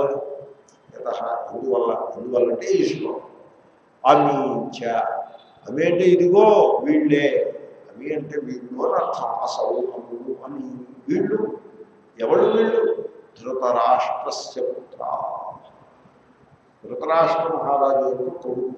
ఎందువల్లంటే ఈశ్వరం. అమీచ, అవి అంటే ఇదిగో వీళ్ళే, అవి అంటే వీళ్ళు అని అర్థం. అసౌ అమ్ముడు అని వీళ్ళు. ఎవడు వీళ్ళు? ధృతరాష్ట్రస్య పుత్ర, ధృతరాష్ట్ర మహారాజు యొక్క కొడుకు.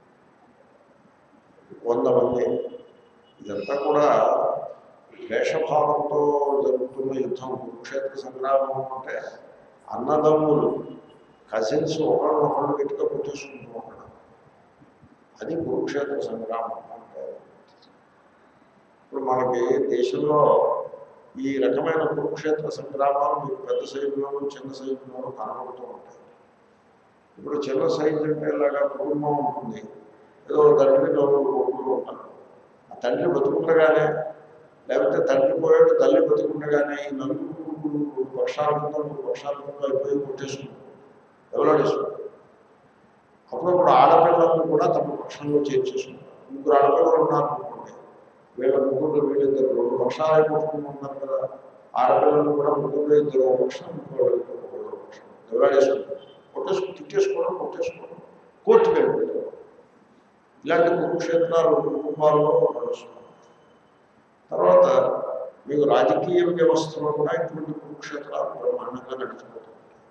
100 మంది. ఇదంతా కూడా ద్వేషభావంతో జరుగుతున్న యుద్ధం. కురుక్షేత్ర సంగ్రామం అంటే అన్నదమ్ములు, కజిన్స్ ఒకరినొకరు గట్టిగా కొట్టేసుకుంటూ ఉండడం, అది కురుక్షేత్ర సంగ్రామం అంటే. ఇప్పుడు మనకి దేశంలో ఈ రకమైన కురుక్షేత్ర సంగ్రామాలు మీకు పెద్ద సైజులోనూ చిన్న సైజులోనూ కనబడుతూ ఉంటాయి. ఇప్పుడు చిన్న సైజు అంటే ఇలాగా కుటుంబం ఉంటుంది, ఏదో తండ్రి కొడుకులు ఉంటారు. ఆ తండ్రి బతుకుండగానే, లేకపోతే తండ్రి పోయాడు తల్లి బతుకుండగానే ఈ నలుగురు 3 పక్షాల కింద అయిపోయి కొట్టేసుకుంటారు, ఎవలాడేసుకుంటారు. అప్పుడప్పుడు ఆడపిల్లలను కూడా తమ పక్షంలో చేర్చేసుకుంటారు. 3 ఆడపిల్లలు ఉన్నారనుకోండి, వీళ్ళిద్దరు 2 పక్షాలు అయిపోతున్నారు కదా. ఆడపిల్లలు కూడా 2 పక్షం, 3 పక్షం ఎవలాడేసుకుంటారు. తిట్టేసుకోవడం, కోర్టుకు వెళ్ళిపోతారు. ఇలాంటి కురుక్షేత్రాలు కుటుంబాల్లో నడుస్తున్నాయి. తర్వాత మీకు రాజకీయ వ్యవస్థలో కూడా ఇటువంటి కురుక్షేత్రాలు బ్రహ్మాండంగా నడిచిపోతాయి.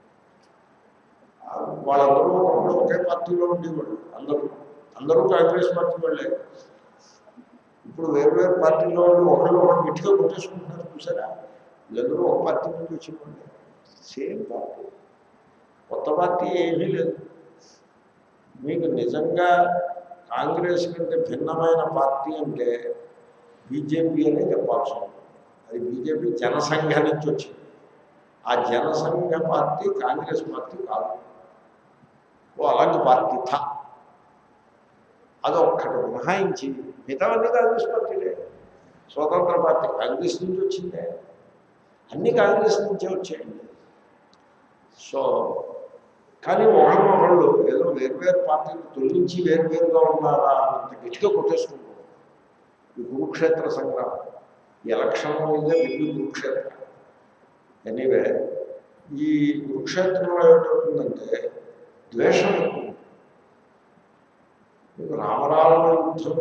వాళ్ళందరూ ఒకప్పుడు ఒకే పార్టీలో ఉండేవాళ్ళు. అందరూ కాంగ్రెస్ పార్టీ వాళ్ళే. ఇప్పుడు వేరు పార్టీలో ఒకళ్ళు గట్టిగా కొట్టేసుకుంటున్నారు, చూసారా? వీళ్ళందరూ ఒక పార్టీ నుంచి వచ్చిపోండి, సేమ్ పార్టీ, కొత్త పార్టీ ఏమీ లేదు. మీకు నిజంగా కాంగ్రెస్ కంటే భిన్నమైన పార్టీ అంటే బీజేపీ అనే చెప్పాల్సి ఉంటుంది. అది బీజేపీ జనసంఘ నుంచి వచ్చింది. ఆ జనసంఘ పార్టీ కాంగ్రెస్ పార్టీ కాదు. అలాంటి పార్టీ అదొక్కటి మినహాయించి మిగతావన్నీ కాంగ్రెస్ పార్టీలే. స్వతంత్ర పార్టీ కాంగ్రెస్ నుంచి వచ్చిందే, అన్నీ కాంగ్రెస్ నుంచే వచ్చాయండి. సో కానీ ఒకళ్ళు ఏదో వేర్వేరు పార్టీలు తొలగించి వేరువేరుగా ఉన్నారా అంత గట్టిగా కొట్టేసుకుంటారు. ఈ కురుక్షేత్ర సంగ్రామం, ఈ ఎలక్షన్ మీదే బిల్లు కురుక్షేత్రం. ఎనీవే, ఈ కురుక్షేత్రంలో ఏమిటవుతుందంటే ద్వేషం ఎక్కువ. మీకు రామరావణ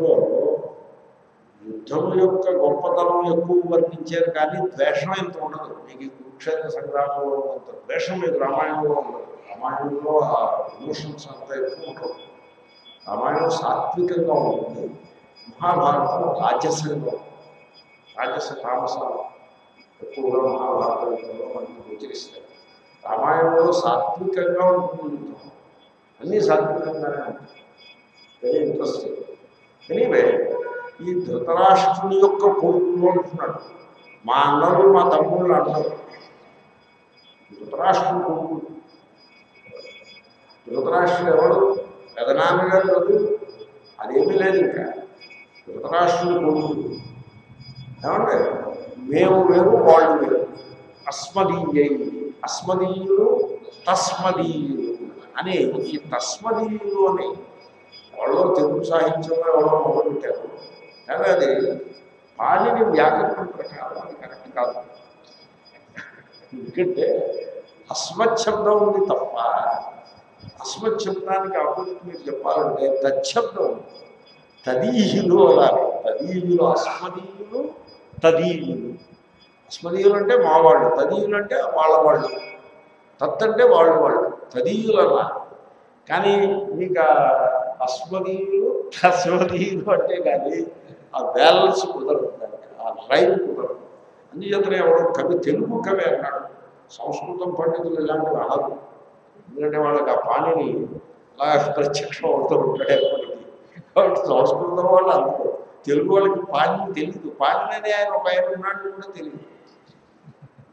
యుద్ధము యొక్క గొప్పతనం ఎక్కువ వర్ణించారు, కానీ ద్వేషం ఎంత ఉండదు. మీకు ఈ కురుక్షేత్ర సంగ్రామంలో అంత ద్వేషం మీకు రామాయణంలో ఉండదు. రామాయణంలో ఆ ఎమోషన్స్ అంతా ఎక్కువ ఉండవు. రామాయణం సాత్వికంగా ఉంటుంది, మహాభారతం రాజసంగా, రాజస తామసాలు ఎక్కువగా మహాభారత యుద్ధంలో మనకి గోచరిస్తాయి. రామాయణంలో సాత్వికంగా ఉంటుంది యుద్ధం, అన్నీ సాత్వికంగానే ఉంటాయి. Very interesting. ఎనీవే, ఈ ధృతరాష్ట్రుని యొక్క కొడుకులు అంటున్నాడు. మా అన్నలు మా తమ్ముళ్ళు అంటారు. ధృతరాష్ట్రుని కొడుకులు. ధృతరాష్ట్రుడు ఎవరు? పెదనాన్నగారు కాదు, అదేమీ లేదు. ఇంకా ధృతరాష్ట్రుని కొడుకులు ఏమంటే మేము వేరు వాళ్ళు వేరు. అస్మదీయై, అస్మదీయులు తస్మదీయులు అని, ఈ తస్మదీయులు అని వాళ్ళు తెలుగు సాహిత్యంలో ఎవరో మొదలుపెట్టారు. కానీ అది పాణిని వ్యాకరణం ప్రకారం అది కరెక్ట్ కాదు. ఎందుకంటే అస్మశబ్దం ఉంది తప్ప, అస్మశబ్దానికి ఆపోజిట్ మీరు చెప్పాలంటే తచ్చబ్దం ఉంది. తదీయులు అలాగే, తదీయులు, అస్మదీయులు, తదీయులు. అస్మదీయులు అంటే మా వాళ్ళు, తదీయులు అంటే వాళ్ళ వాళ్ళు, తత్ అంటే వాళ్ళు, తదీయులు అలా. కానీ మీకు అస్మదీయులు తస్మదీయులు అంటే కానీ ఆ బ్యాలెన్స్ కుదరదు, ఆ రైన్ కుదరదు. అందుచేతనే ఎవడో కవి, తెలుగు కవి అన్నాడు, సంస్కృతం పండితులు ఇలాంటివి అనరు. ఎందుకంటే వాళ్ళకి ఆ పాణిని అలా ప్రత్యక్షం అవుతూ ఉంటాడు ఎప్పటికీ. కాబట్టి సంస్కృతం వాళ్ళు అందరూ, తెలుగు వాళ్ళకి పాణిని తెలియదు. పాణిని అని ఆయన ఒక ఆయన ఉన్నాడు కూడా తెలియదు.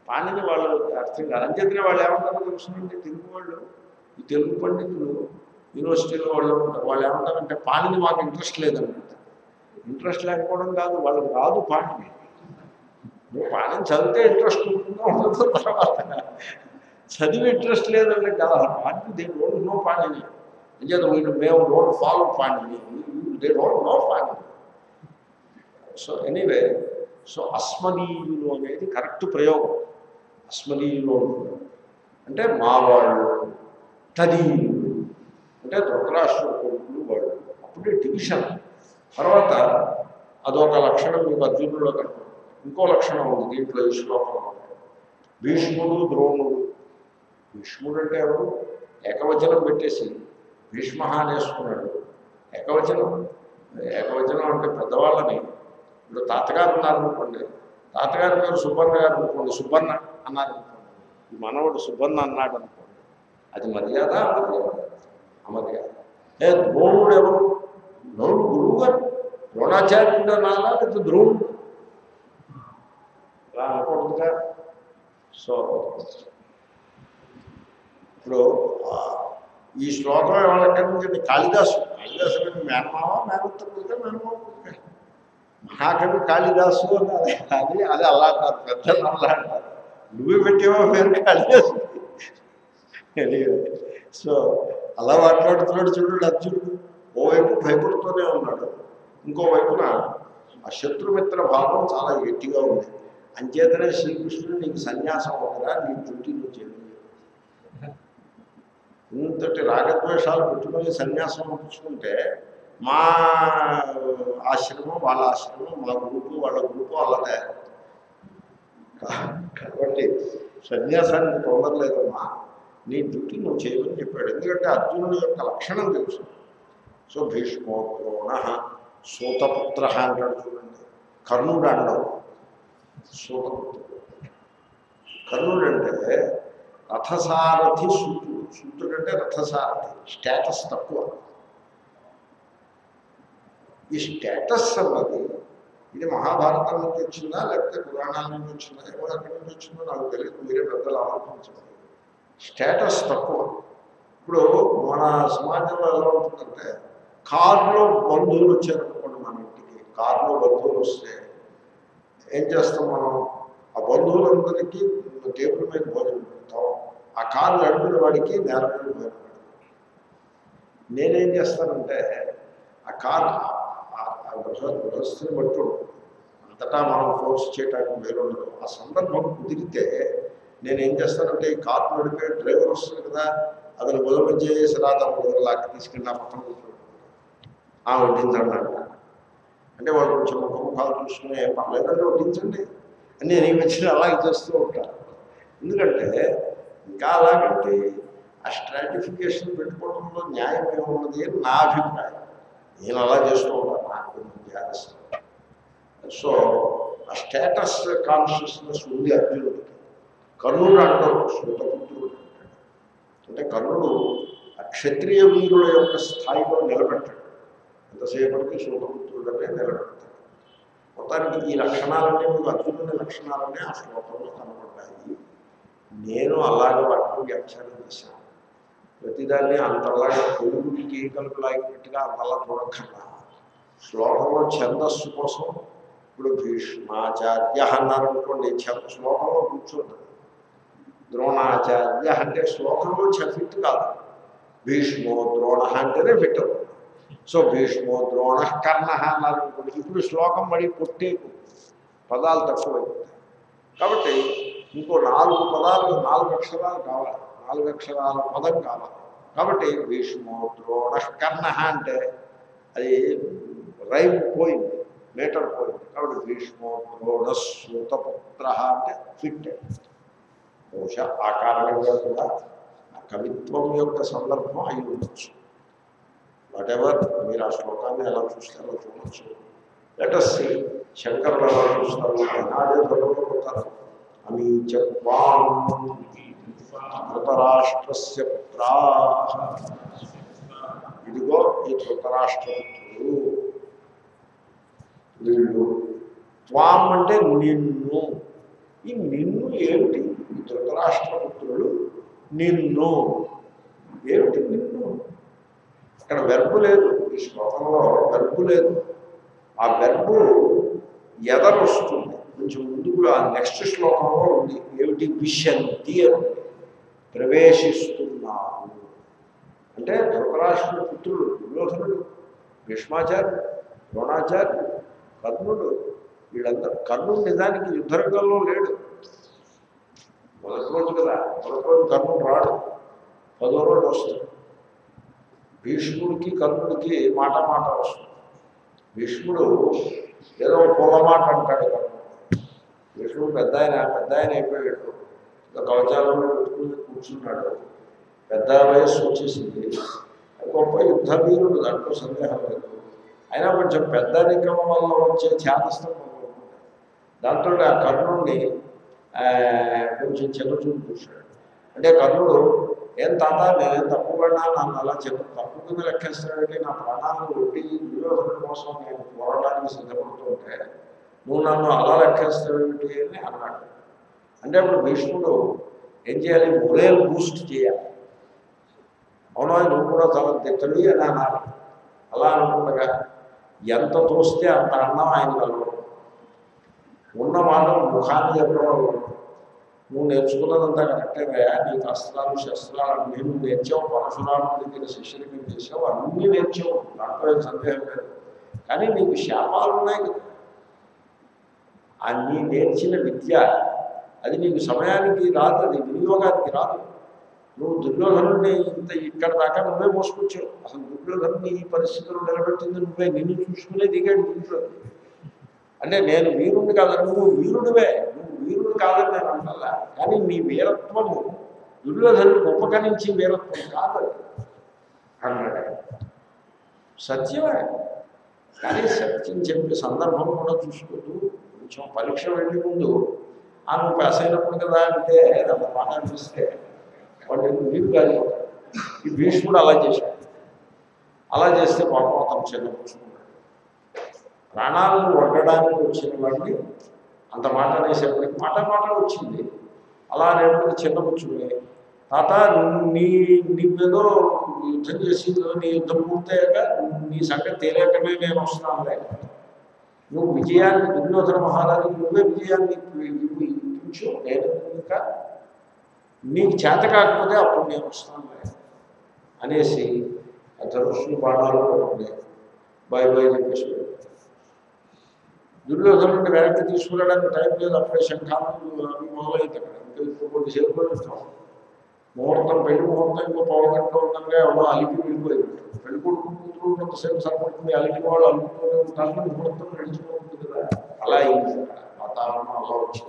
పాణిని వాళ్ళు అర్థం కాదు. అంచేతనే వాళ్ళు ఏమంటారో తెలుసునండి, తెలుగు వాళ్ళు, ఈ తెలుగు పండితులు యూనివర్సిటీలో వాళ్ళు ఉంటారు, వాళ్ళు ఏమంటారంటే పాణిని మాకు ఇంట్రెస్ట్ లేదన్నమాట. ఇంట్రెస్ట్ లేకపోవడం కాదు, వాళ్ళకి రాదు పాణిని. నువ్వు పాణిని చదివితే ఇంట్రెస్ట్ ఉంటుందో ఉండదు, తర్వాత చదివి ఇంట్రెస్ట్ లేదండి కదా. Panini they don't know Panini. అంచేత మేము don't follow Panini, they don't know Panini. So anyway, so అస్మదీయులు అనేది కరెక్ట్ ప్రయోగం. అస్మదీయులు అంటే మా వాళ్ళు, తదీయులు అంటే ధృతరాష్ట్ర కొడుకులు వాళ్ళు. అప్పుడే డివిజన్. తర్వాత అదొక లక్షణం మీకు అర్జునుడిలో కనుక. ఇంకో లక్షణం ఉంది దీంట్లో ఈ శ్లోకంలో. భీష్ముడు, ద్రోణుడు. భీష్ముడు అంటే ఎవరు? ఏకవచనం పెట్టేసి భీష్మ అనేసుకున్నాడు. ఏకవచనం అంటే పెద్దవాళ్ళని. ఇప్పుడు తాతగారు ఉన్నారనుకోండి, తాతగారి పేరు సుబ్బన్న గారు అనుకోండి, సుబ్బన్న అన్నారనుకోండి, ఈ మనవడు సుబ్బన్న అన్నాడు అనుకోండి, అది మర్యాద అమర్యాద. ద్రోణుడు ఎవరు? ద్రోణుడు గురువు గారు, ద్రోణాచార్యుడు అనాలా లేదా ద్రోణుడు అలా అనకూడదుగా. సో ఇప్పుడు ఈ శ్లోకం ఎవరికైనా నుంచి కాళిదాసు అంటే మేనమావా మేనత్త పుడితే మేనమావ పుడితే మహాకవి కాళిదాసు అన్నది. అది అలా కాదు, పెద్దలు అలా అంటారు. నువ్వే పెట్టేవో పేరు కాళిదాసు. సో అలా మాట్లాడుతున్నాడు చూడండి అర్జునుడు. ఓవైపు భయపడుతూనే ఉన్నాడు, ఇంకోవైపున ఆ శత్రుమిత్ర భావం చాలా గట్టిగా ఉంది. అంచేతనే శ్రీకృష్ణుడు నీకు సన్యాసం ఒకరా, నీ డ్యూటీ నువ్వు చేయలేదు. ఇంతటి రాగద్వేషాలు పెట్టుకుని సన్యాసం పుచ్చుకుంటే మా ఆశ్రమం వాళ్ళ ఆశ్రమం, మా గ్రూపు వాళ్ళ గ్రూపు అలాగే. కాబట్టి సన్యాసానికి తొందరలేదమ్మా, నీ డ్యూటీ నువ్వు చేయమని చెప్పాడు. ఎందుకంటే అర్జునుడి యొక్క లక్షణం తెలుసు. సో భీష్మో ద్రోణ సూతపుత్ర అంటాడు చూడండి. కర్ణుడు అండవు, సూతపుత్రుడు. కర్ణుడు అంటే రథసారథి సూతుడు. సూతుడు అంటే రథసారథి. స్టేటస్ తక్కువ. ఈ స్టేటస్ అన్నది ఇది మహాభారతం నుంచి వచ్చిందా లేకపోతే పురాణాల నుంచి వచ్చిందా, ఎవరు ఎక్కడి నుంచి వచ్చిందో నాకు తెలియదు, మీరే పెద్దలు ఆలోచించండి. స్టేటస్ తక్కువ. ఇప్పుడు మన సమాజంలో ఎలా ఉంటుందంటే, కారులో బంధువులు వచ్చారనుకోండి మన ఇంటికి, కారులో బంధువులు వస్తే ఏం చేస్తాం మనం? ఆ బంధువులందరికీ టేబుల్ మీద భోజనం పెడతాం, ఆ కారు నడిపిన వాడికి నేల మీద భోజనం పెడతాం. నేనేం చేస్తానంటే ఆ కారు గృహస్థుని బట్టి అంతటా మనం ఫోర్స్ చేయడానికి వేరుండదు. ఆ సందర్భం కుదిరితే నేనేం చేస్తానంటే, ఈ కారు నడిపే డ్రైవర్ వస్తుంది కదా, అతను భోజనం చేసి రాదా లాక్కి తీసుకెళ్ళి నా పక్కన కూర్చోండి, వడ్డించండి అంట. అంటే వాళ్ళు కొంచెం ముఖాలు చూసుకుని పర్లేదంటే వడ్డించండి అని నేను ఈ మధ్యన అలాగే చేస్తూ ఉంటాను. ఎందుకంటే ఇంకా అలాగంటే ఆ స్ట్రాటిఫికేషన్ పెట్టుకోవడంలో న్యాయం ఏమున్నది అని నా అభిప్రాయం. నేను అలా చేస్తూ ఉంటాను, నాకు కొంచెం జాగ్రత్త. సో ఆ స్టేటస్ కాన్షియస్నెస్ ఉంది అర్జునుడికి. కర్ణుడు అంటాడు సూతపుత్రుడు అంటాడు. అంటే కర్ణుడు ఆ క్షత్రియ వీరుల యొక్క స్థాయిలో నిలబెట్టాడు. ఎంతసేపటికి సూతపుత్రుడనే నిలబెడతాడు. మొత్తానికి ఈ లక్షణాలన్నీ మీకు అర్జునుడి లక్షణాలనే ఆ శ్లోకంలో కనపడ్డాయి. నేను అలాగే వాటిని వ్యాఖ్యానం చేశాను. ప్రతిదాన్ని అంతలాగా తెలుగుకి కేకలకు లాగినట్టుగా అంతలా చూడక్కర్లా. శ్లోకంలో ఛందస్సు కోసం ఇప్పుడు భీష్మాచార్య అన్నారనుకోండి, శ్లోకంలో కూర్చోండి. ద్రోణాచార్య అంటే శ్లోకంలో ఫిట్ కాదు. భీష్మో ద్రోణ అంటేనే ఫిట్ అవుతుంది. సో భీష్మో ద్రోణ కర్ణ అన్నారనుకోండి, ఇప్పుడు శ్లోకం మళ్ళీ కొట్టే పదాలు తక్కువైపోతాయి. కాబట్టి ఇంకో 4 పదాలు, 4 అక్షరాలు కావాలి, 4 అక్షరాల పదం కావాలి. కాబట్టి భీష్మో ద్రోణ కర్ణ అంటే అది రైమ్ పోయింది, మీటర్ పోయింది. కాబట్టి భీష్మో ద్రోణ సూతపుత్ర అంటే ఫిట్. బహుశా ఆ కారణంగా కూడా ఆ కవిత్వం యొక్క సందర్భం అయి ఉండొచ్చు. వాటెవర్ మీరు ఆ శ్లోకాన్ని ఎలా చూస్తే అలా చూడవచ్చు. లెట్ us see శంకరులు ఎలా చూస్తారు, అనాదే ధర్మపోతారు. అని ధృతరాష్ట్రస్య పుత్రా, ఇదిగో ఈ ధృతరాష్ట్రపుత్రుడు. వీళ్ళు త్వాం అంటే నిన్ను, ఈ నిన్ను ఏమిటి? ఈ ధృతరాష్ట్రపుత్రులు నిన్ను ఏమిటి? నిన్ను అక్కడ వెర్బు లేదు, ఈ శ్లోకంలో వెర్బు లేదు. ఆ వెర్బు ఎదరొస్తుంది కొంచెం ముందుకు. ఆ నెక్స్ట్ శ్లోకంలో ఉంది ఏమిటి? విశంతి అని ప్రవేశిస్తున్నాను అంటే ధృతరాష్ట్రుల పుత్రులు దుర్యోధనుడు, భీష్మాచార్యుడు, ద్రోణాచార్యుడు, కర్ణుడు, వీళ్ళందరూ. కర్ణుడు నిజానికి యుద్ధరంగంలో లేడు. మొదటి రోజు కదా, మొదటి రోజు కర్ణుడు రాడు, 10వ రోజు వస్తాడు. భీష్ముడికి కర్ణుడికి మాట వస్తుంది. భీష్ముడు ఏదో పూల మాట అంటాడు కర్ణుడు. భీష్ముడు పెద్ద ఆయన అయిపోయాడు, కవచాలను పెట్టుకుని కూర్చున్నాడు. పెద్ద వయస్సు వచ్చేసింది, గొప్ప యుద్ధ వీరుడు, దాంట్లో సందేహం లేదు. అయినా కొంచెం పెద్దరికం వల్ల వచ్చే ఛాదస్థం దాంతో ఆ కర్ణుడిని కొంచెం చిన్నచూపు చూశాడు. అంటే కర్ణుడు, ఏం తాత నేనేం తప్పుపడినా నన్ను అలా తప్పు కింద లెక్కేస్తాడంటే, నా ప్రాణాలను ఒట్టి దుర్యోధనుడి కోసం నేను పోరాటానికి సిద్ధపడుతుంటే నువ్వు నన్ను అలా లెక్కేస్తావేమిటి అని అన్నాడు. అంటే అప్పుడు భీష్ముడు ఏం చేయాలి? మొరేల్ బూస్ట్ చేయాలి. అవునా, నువ్వు కూడా చాలా తిట్టవి అని అన్నారు. అలా అనుకుండగా ఎంత తోస్తే అంత అన్నం ఆయన కలవడం, ఉన్న మాట ముఖాన్ని చెప్పడం. నువ్వు నేర్చుకున్నదంతా కరెక్టేగా, నీకు అస్త్రాలు శస్త్రాలు అన్నీ నువ్వు నేర్చావు, పరశురాముడి దగ్గర శిష్యులకి చేసావు, అన్నీ నేర్చావు, దాంట్లో ఏం సందేహం లేదు. కానీ నీకు శాపాలు ఉన్నాయి కదా, అన్నీ నేర్చిన విద్య అది నీకు సమయానికి రాదు, అది వినియోగానికి రాదు. నువ్వు దుర్యోధనుడిని ఇంత ఇక్కడ దాకా నువ్వే మోసుకొచ్చావు. అసలు దుర్యోధనుడిని ఈ పరిస్థితుల్లో నిలబెట్టింది నువ్వే, నిన్ను చూసుకునే దిగాడు దీంట్లో. అంటే నేను వీరుణ్ణి కాదని, నువ్వు వీరుడివే, నువ్వు వీరుడు కాదని నేను అంటలా. కానీ నీ వీరత్వము దుర్యోధనుడికి ఉపకరించి వీరత్వం కాదు అన్నాడు. సత్యమే, కానీ సత్యం చెప్పే సందర్భం కూడా చూసుకోదు. కొంచెం పరీక్ష వెళ్ళే ముందు నువ్వు పాస్ అయినప్పుడు కదా అంటే అంత మాట అనిపిస్తే వాడు వీరు కాదు. ఈ భీష్ముడు అలా చేశాడు. అలా చేస్తే పాపం అతను చిన్నపుచ్చుకున్నాడు. ప్రాణాలను వడ్డడానికి వచ్చిన వాడిని అంత మాట అనేసేపటికి మాట వచ్చింది. అలా అనేప్పటికీ చిన్నపుచ్చుకుని, తాత నీవేదో యుద్ధం చేసి నీ యుద్ధం పూర్తయ్యాక నీ సంగతి తెలియకనే నేను వస్తున్నానులే. నువ్వు విజయాన్ని దుర్యోధన మహారాజు నువ్వే విజయాన్ని ఇప్పించు, నేను ఇంకా నీకు చేత కాకపోతే అప్పుడు నేను వస్తున్నానులే అనేసి ఆ ధనుషులు బాణాలు పట్టుకుని బై చెప్పేసి దుర్యోధనుడిని వెనక్కి తీసుకురావడానికి టైం లేదు. అప్పుడే శంఖాలు అవి మొదలైతే ఇంకా ఇప్పుడు కొద్దిసేపు ఇస్తాం. ముహూర్తం, పెళ్లి ముహూర్తం ఇంకో పావు గంట ఉండగా ఎవరో అలికి వెళ్ళిపోయింది. పెళ్లి కొడుకు కూతురు కొంతసేపు సరిపడుతుంది, అలికి వాళ్ళు అలుగుతూనే ఉంటారు, ముహూర్తం నడిచిపోతుంది కదా. అలా అయింది, వాతావరణం అలా వచ్చింది.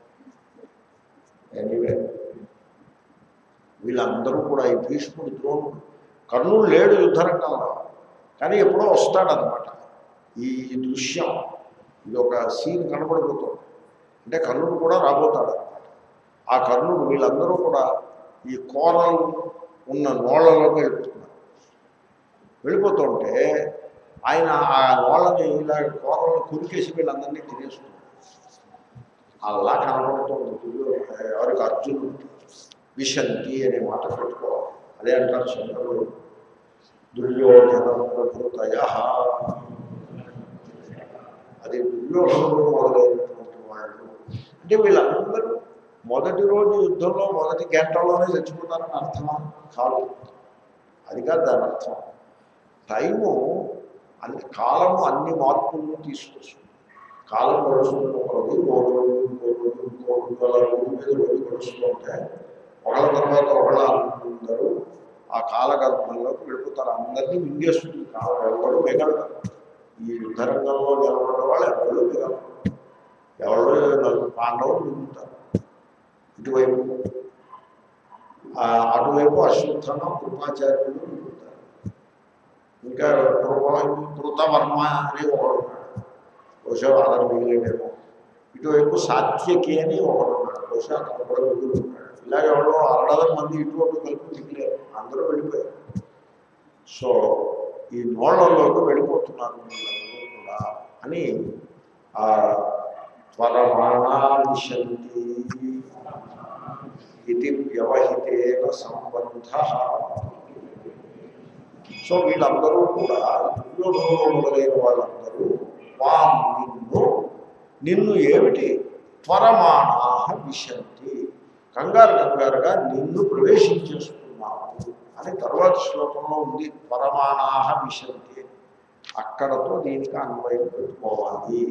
ఎనీవే వీళ్ళందరూ కూడా ఈ భీష్ముడు, ద్రోణుడు, కర్ణుడు లేడు యుద్ధరంగంలో, కానీ ఎప్పుడో వస్తాడనమాట. ఈ దృశ్యం ఇది ఒక సీన్ కనపడిపోతుంది. అంటే కర్ణుడు కూడా రాబోతాడు అనమాట. ఆ కర్ణుడు వీళ్ళందరూ కూడా ఈ కోరలు ఉన్న నోళ్లలోకి వెళ్ళిపోతుంటే ఆయన ఆ నోళ్ళని ఇలా కోరలను కురికేసి వీళ్ళందరినీ తినేస్తున్నారు. అలా కనపడుతుంది ఎవరికి? అర్జునుడు. విశంతి అనే మాట పెట్టుకోవాలి. అదే అంటారు శంకరుడు, దుర్యోధన ప్రభృతయ. అది దుర్యోధనుడు మొదలైనటువంటి వాళ్ళు. అంటే వీళ్ళందరూ మొదటి రోజు యుద్ధంలో మొదటి గంటలోనే చచ్చిపోతారని అర్థమా? కాదు, అది కాదు దాని అర్థం. టైము కాలము అన్ని మార్పులను తీసుకొస్తుంది. కాలం గడుస్తున్న కొలది ఇంకో రోజు మీద రోజు గడుస్తూ ఉంటాయి. ఒకళ్ళ తర్వాత ఒకళ్ళ అందరూ ఆ కాలగర్భంలోకి వెళ్ళిపోతారు. అందరినీ మింగేస్తుంది కాలం. ఎవరు మిగలరు. ఈ యుద్ధరంగంలో నిలబడ్డ వాళ్ళు ఎవరు మిగలరు. ఎవరో 4 పాండవులు మిగులుతారు ఇటువైపు. అటువైపు అశ్వత్థామ, కృపాచార్యులు మిగులుతారు. ఇంకా కృతవర్మ అని ఒకడు ఉన్నాడు, బహుశా వాళ్ళని మిగిలేడేమో. ఇటువైపు సాత్యకి అని ఒకడు ఉన్నాడు, బహుశా అతను కూడా మిగులు ఉన్నాడు. ఇలాగ ఎవరో 600 మంది ఇటువంటి కలిపి మిగిలేరు, అందరూ వెళ్ళిపోయారు. సో ఈ నోళ్లలోకి వెళ్ళిపోతున్నారు వీళ్ళందరూ కూడా అని ఆ త్వరమాణా విశంతి ఇది వ్యవహితేన సంబంధ. సో వీళ్ళందరూ కూడా దుర్యోధనులు మొదలైన వాళ్ళందరూ వాం నిన్ను ఏమిటి త్వరమాణా విశంతి కంగారు కంగారుగా నిన్ను ప్రవేశించేస్తున్నావు అని తర్వాత శ్లోకంలో ఉంది. త్వరమాణా విశంతి అక్కడతో దీనికి అన్వయం పెట్టుకోవాలి.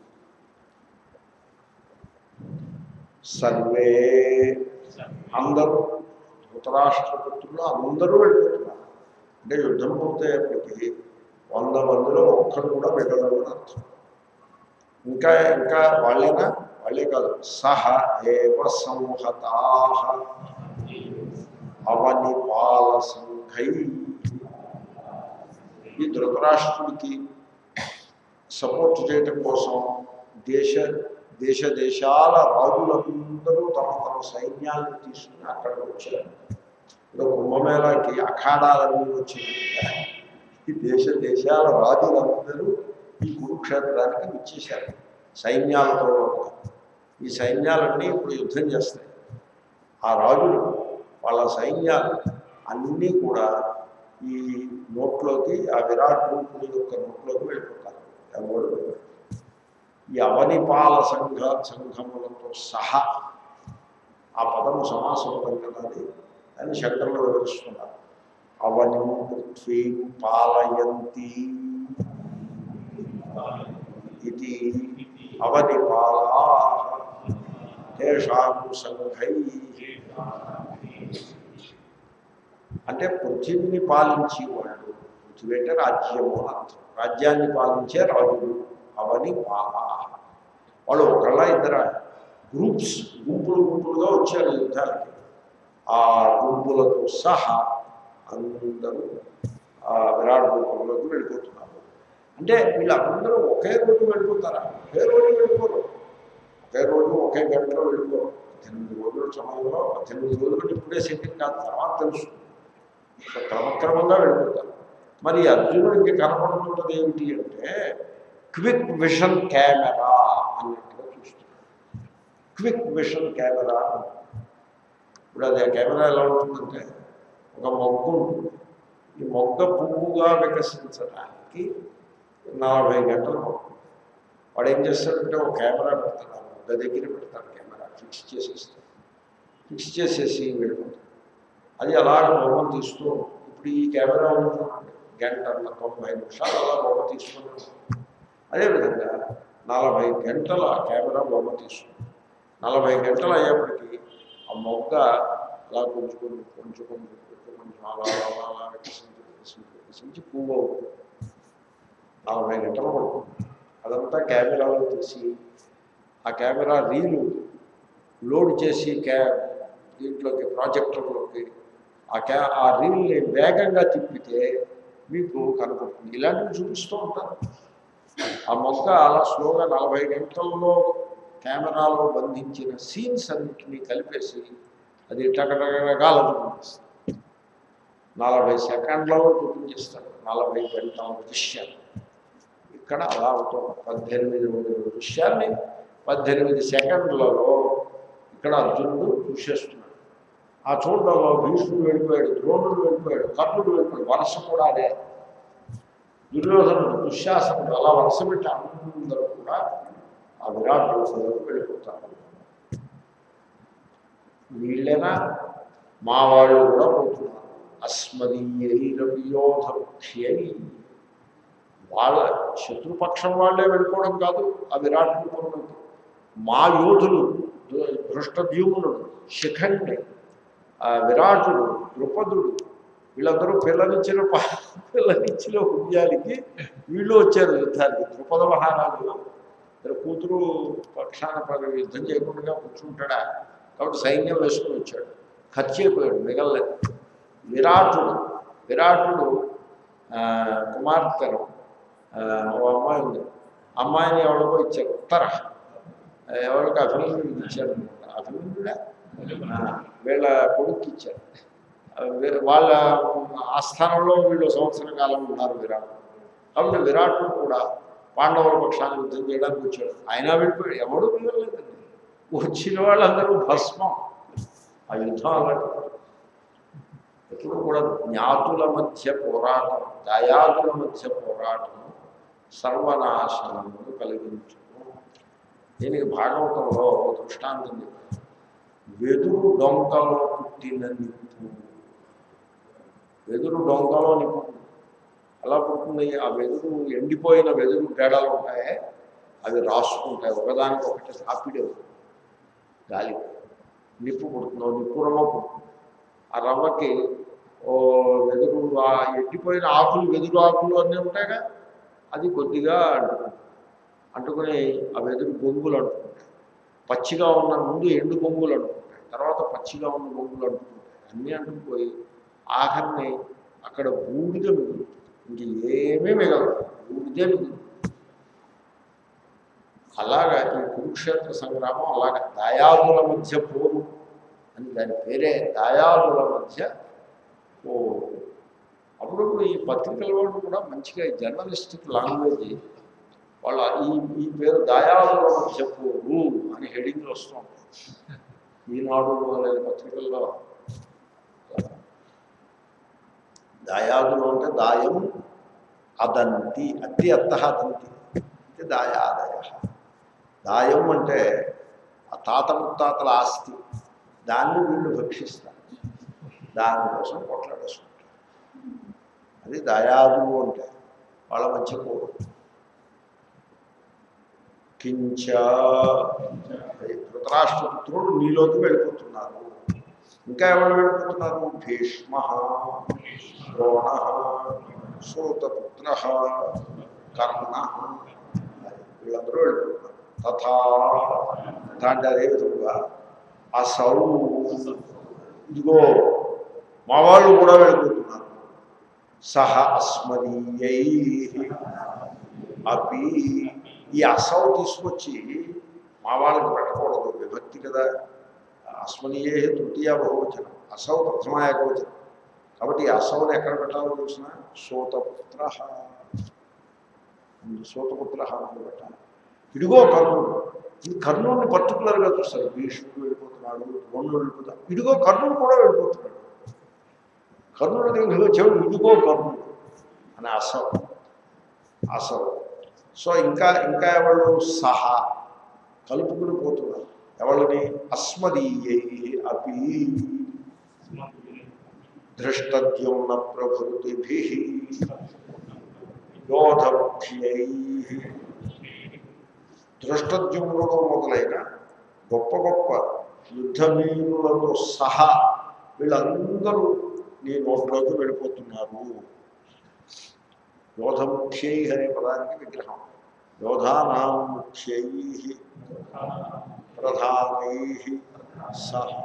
సర్వే అందరూ ధృతరాష్ట్రపుత్రులు అందరూ వెళ్ళిపోతున్నారు. అంటే యుద్ధం పూర్తయ్యేప్పటికీ 100 మందిలో ఒక్కరు కూడా వెళ్ళడం అర్థం. ఇంకా ఇంకా వాళ్ళేనా? వాళ్ళే కాదు, సహ ఏవ సంహతాః అవనిపాల సంఘై. ఈ ధృతరాష్ట్రుడికి సపోర్ట్ చేయటం కోసం దేశాల రాజులందరూ తమ తమ సైన్యాలను తీసుకుని అక్కడికి వచ్చారు. ఇప్పుడు కుంభమేళాకి అఖాడాలన్నీ వచ్చినాయి. ఈ దేశాల రాజులందరూ ఈ కురుక్షేత్రానికి వచ్చేశారు సైన్యాలతో. ఈ సైన్యాలన్నీ ఇప్పుడు యుద్ధం చేస్తాయి. ఆ రాజులు వాళ్ళ సైన్యాలు అన్నీ కూడా ఈ నోట్లోకి, ఆ విరాట్ రూపుని యొక్క నోట్లోకి వెళ్ళిపోతారు. ఎవరు ఈ అవనిపాల సంఘములతో సహా. ఆ పదము సమాస పదం కదా, అని శంకరులు వివరిస్తున్నారు. అవని పృథ్వీ పాలయంతి ఇది అవనిపాలా తేషాం సంఘై. అంటే పృథ్వీని పాలించేవాళ్ళు, పృథ్వీ అంటే రాజ్యము అర్థం, రాజ్యాన్ని పాలించే రాజులు అవనిపాలా. వాళ్ళు ఒకళ్ళ ఇద్దరు గుంపులుగా వచ్చారు యుద్ధాలకి. ఆ గుంపులతో సహా అందరూ ఆ విరాట్ రూపంలోకి వెళ్ళిపోతున్నారు. అంటే వీళ్ళందరూ ఒకే రోజు వెళ్ళిపోతారా? ఒకే రోజు వెళ్ళిపోరు. ఒకే రోజు ఒకే గంటలో వెళ్ళిపోరు. 18 రోజుల సమయంలో 18 రోజులు ఇప్పుడే సెట్టింగ్ కాదు, తర్వాత తెలుసు. క్రమక్రమంగా వెళ్ళిపోతారు. మరి అర్జునుడికి కనపడుతున్నది ఏమిటి అంటే క్విక్ విషన్ కెమెరా అన్నట్టుగా చూస్తున్నాడు. Quick vision camera. ఇప్పుడు అది ఆ కెమెరా ఎలా ఉంటుందంటే, ఒక మొగ్గు ఉంటుంది. ఈ మొగ్గ పువ్వుగా వికసించడానికి 40 గంటలు పడుతుంది. వాడు ఏం చేస్తాడంటే ఒక కెమెరా పెడతాడు, ఆ మొగ్గ దగ్గర పెడతాడు, కెమెరా ఫిక్స్ చేసేస్తాడు. ఫిక్స్ చేసేసి వెళ్ళిపోతాడు. అది అలాగ బొమ్మలు తీస్తూ, ఇప్పుడు ఈ కెమెరా ఉంటుంది గంటల 90 నిమిషాలు అలా బొమ్మ తీసుకున్నాడు. అదేవిధంగా 40 గంటల కెమెరా బొమ్మ తీసుకుంది. 40 గంటలు అయ్యేప్పటికీ ఆ మొగ్గ అలా కొంచెం అలా వికసించి పువ్వు అవుతుంది. 40 గంటలు పడుతుంది. అదంతా కెమెరాలో తీసి ఆ కెమెరా రీలు లోడ్ చేసి దీంట్లోకి ప్రాజెక్టర్లోకి ఆ రీల్ని వేగంగా తిప్పితే మీకు కనపడుతుంది. ఇలాంటివి చూపిస్తూ ఉంటారు. ఆ మొక్క అలా స్లోగా 40 గంటల్లో కెమెరాలో బంధించిన సీన్స్ అన్నింటినీ కలిపేసి అది టకటకగా చూపిస్తుంది. 40 సెకండ్లలో చూపించేస్తారు 40 గంటల దృశ్యాలు. ఇక్కడ అలా అవుతుంది. 18 రోజుల దృశ్యాన్ని 18 సెకండ్లలో ఇక్కడ అర్జునుడు చూసేస్తున్నాడు. ఆ చూడడంలో భీష్ముడు వెళ్ళిపోయాడు, ద్రోణుడు వెళ్ళిపోయాడు, కర్ణుడు వెళ్ళిపోయాడు. వరుస కూడా అదే. దుర్యోధనుడు, దుశ్శాసనుడు అలా వరుస పెట్టి అందరూ కూడా ఆ విరాట్ రూపంలోకి వెళ్ళిపోతారు. వీళ్ళైనా మా వాళ్ళు కూడా పోతున్నారు. అస్మదీయైరవియోధముఖ్యై. వాళ్ళ శత్రుపక్షం వాళ్ళే వెళ్ళిపోవడం కాదు ఆ విరాట్ రూపంలోకి. మా యోధులు ధృష్టద్యుమ్నుడు, శిఖండి, విరాటుడు, ద్రుపదుడు వీళ్ళందరూ పిల్లనిచ్చిన హృదయానికి వీళ్ళు వచ్చారు యుద్ధానికి. ద్రుపద మహారాజు కూతురు పక్షాన యుద్ధం చేయకుండా కూర్చుంటాడా, కాబట్టి సైన్యం వేసుకుని వచ్చాడు. ఖర్చు అయిపోయాడు, మిగలలేదు. విరాటుడు కుమార్తెను ఓ అమ్మాయి ఉంది. అమ్మాయిని ఎవరికో ఇచ్చారు, ఎవరికి అభిమన్యుడికి ఇచ్చారు అనమాట. అభిమన్యుడా వీళ్ళ కొడుక్కి ఇచ్చారు. వాళ్ళ ఆస్థానంలో వీళ్ళు సంవత్సర కాలం ఉన్నారు విరాట్. కాబట్టి విరాటుడు కూడా పాండవుల పక్షాన్ని యుద్ధం చేయడానికి వచ్చాడు. ఆయన వెళ్ళిపోయాడు, ఎవడూ మిగలలేదండి. వచ్చిన వాళ్ళందరూ భస్మం. ఆ యుద్ధం అలాంటి ఎప్పుడు కూడా జ్ఞాతుల మధ్య పోరాటం, దయాదుల మధ్య పోరాటము సర్వనాశనమును కలిగించును. దీనికి భాగవతంలో దృష్టాంతం చెప్పారు. వెదురు డొంకలో పుట్టిన నిప్పు. వెదురు డొంకలో నిప్పు ఎలా పుడుతుంది? ఆ వెదురు, ఎండిపోయిన వెదురు గడలు ఉంటాయి, అవి రాసుకుంటాయి, ఒకదానికొకటి రాపిడి గాలి నిప్పు పుడుతుంది, నిప్పు రవ్వ పుడుతుంది. ఆ రవ్వకి ఓ వెదురు, ఆ ఎండిపోయిన ఆకులు, వెదురు ఆకులు అన్నీ ఉంటాయిగా, అది కొద్దిగా అంటుకుని ఆ వెదురు బొంగులు అంటుకుంటాయి. పచ్చిగా ఉన్న ముందు ఎండు బొంగులు అంటుకుంటాయి, తర్వాత పచ్చిగా ఉన్న బొంగులు అంటుకుంటాయి. అన్నీ అంటుకుపోయి ఆఖరిని అక్కడ బూడిద మిగులుతుంది. ఇంక ఏమీ మిగలదు, బూడిదే మిగులుతుంది. అలాగా ఈ కురుక్షేత్ర సంగ్రామం అలాగా దాయాదుల మధ్య పోరు అని దాని పేరే, దాయాదుల మధ్య పోరు. అప్పుడప్పుడు ఈ పత్రికల వాళ్ళు కూడా మంచిగా జర్నలిస్టిక్ లాంగ్వేజ్ వాళ్ళ ఈ పేరు దాయాదుల మధ్య పోరు అని హెడింగ్లు వస్తూ ఉంటాయి ఈనాడు మొదలైన పత్రికల్లో. దాయాదులు అంటే దాయం అదంతి, అతి అత్త అదంతి అంటే దాయాదయ. దాయం అంటే ఆ తాత ముత్తాతల ఆస్తి, దాన్ని వీళ్ళు భక్షిస్తారు, దానికోసం కొట్లాడేసుకుంటారు. అది దాయాదులు అంటే వాళ్ళ మధ్య పోరు. కించ ధృతరాష్ట్రపుత్రుడు నీలోకి వెళ్ళిపోతున్నారు. ఇంకా ఎవరు వెళ్ళిపోతున్నారు? భీష్మ, ద్రోణ, సూతపుత్ర, కర్ణ, వీళ్ళందరూ వెళ్ళిపోతున్నారు. తథా అంటే అదేవిధంగా అసౌ, ఇదిగో మా వాళ్ళు కూడా వెళ్ళిపోతున్నారు. సహ అస్మదీయై అపి, ఈ అసౌ తీసుకొచ్చి మా వాళ్ళకి పెట్టకూడదు, విభక్తి కదా. అస్మదీయే తృతీయ బహువచనం, అసౌ ప్రథమ ఏకవచనం. కాబట్టి ఈ అసౌని ఎక్కడ పెట్టాలో తెలిసిన సూతపుత్ర, సూతపుత్ర అని పెట్టాలి. ఇదిగో కర్ణుడు, ఈ కర్ణుడిని పర్టికులర్గా చూస్తారు. భీష్ముడు వెళ్ళిపోతున్నాడు, ద్రోణుడు వెళ్ళిపోతాడు, ఇదిగో కర్ణుడు కూడా వెళ్ళిపోతున్నాడు. కర్ణుడు దగ్గరికి వచ్చాడు, ఇదిగో కర్ణుడు అని అసౌ, అసౌ. సో ఇంకా ఇంకా ఎవరు? సహా, కలుపుకుని పోతున్నారు. ఎవరిని? అస్మదీయై అపి ధృష్టద్యుమ్న ప్రభృతిభిః యోధముఖ్యై. ధృష్టద్యుమ్నుడు మొదలైన గొప్ప గొప్ప యుద్ధవీరులతో సహా వీళ్ళందరూ నీ నోట్లోకి వెళ్ళిపోతున్నారు. యోధముఖ్యై అనే పదానికి విగ్రహం. యోధానాం ముఖ్యై ప్రధానై సహా.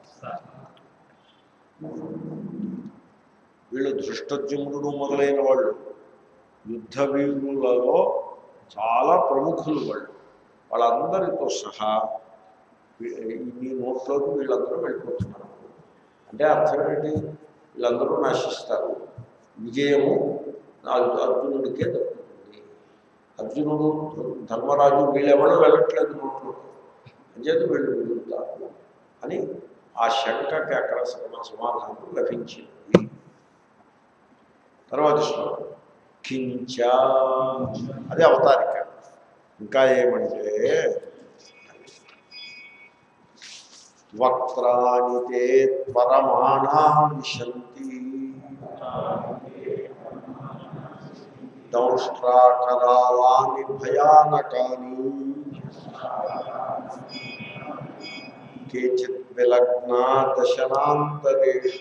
వీళ్ళు ధృష్టద్యుమ్నుడు మొదలైన వాళ్ళు యుద్ధవీరులలో చాలా ప్రముఖులు. వాళ్ళందరితో సహా ఈ నోట్లోకి వీళ్ళందరూ వెళ్ళిపోతున్నారు. అంటే అర్థం ఏంటి? వీళ్ళందరూ నశిస్తారు, విజయము అర్జునుడికే దక్కుతుంది. అర్జునుడు, ధర్మరాజు వీళ్ళెవరూ వెళ్ళట్లేదు నోట్లో, అంచేది వీళ్ళు వెళ్తారు అని ఆ శంకకి అక్కడ సమాధానం లభించింది. తర్వాత శ్లోకం కించ, అది అవతారిక. ఇంకా ఏమంటే వక్త్రాని తే పరమాణా విశంతి దౌష్ట్రాకరాళాని భయానకాని కేచిత్ విలగ్నా దశనాంతరేషు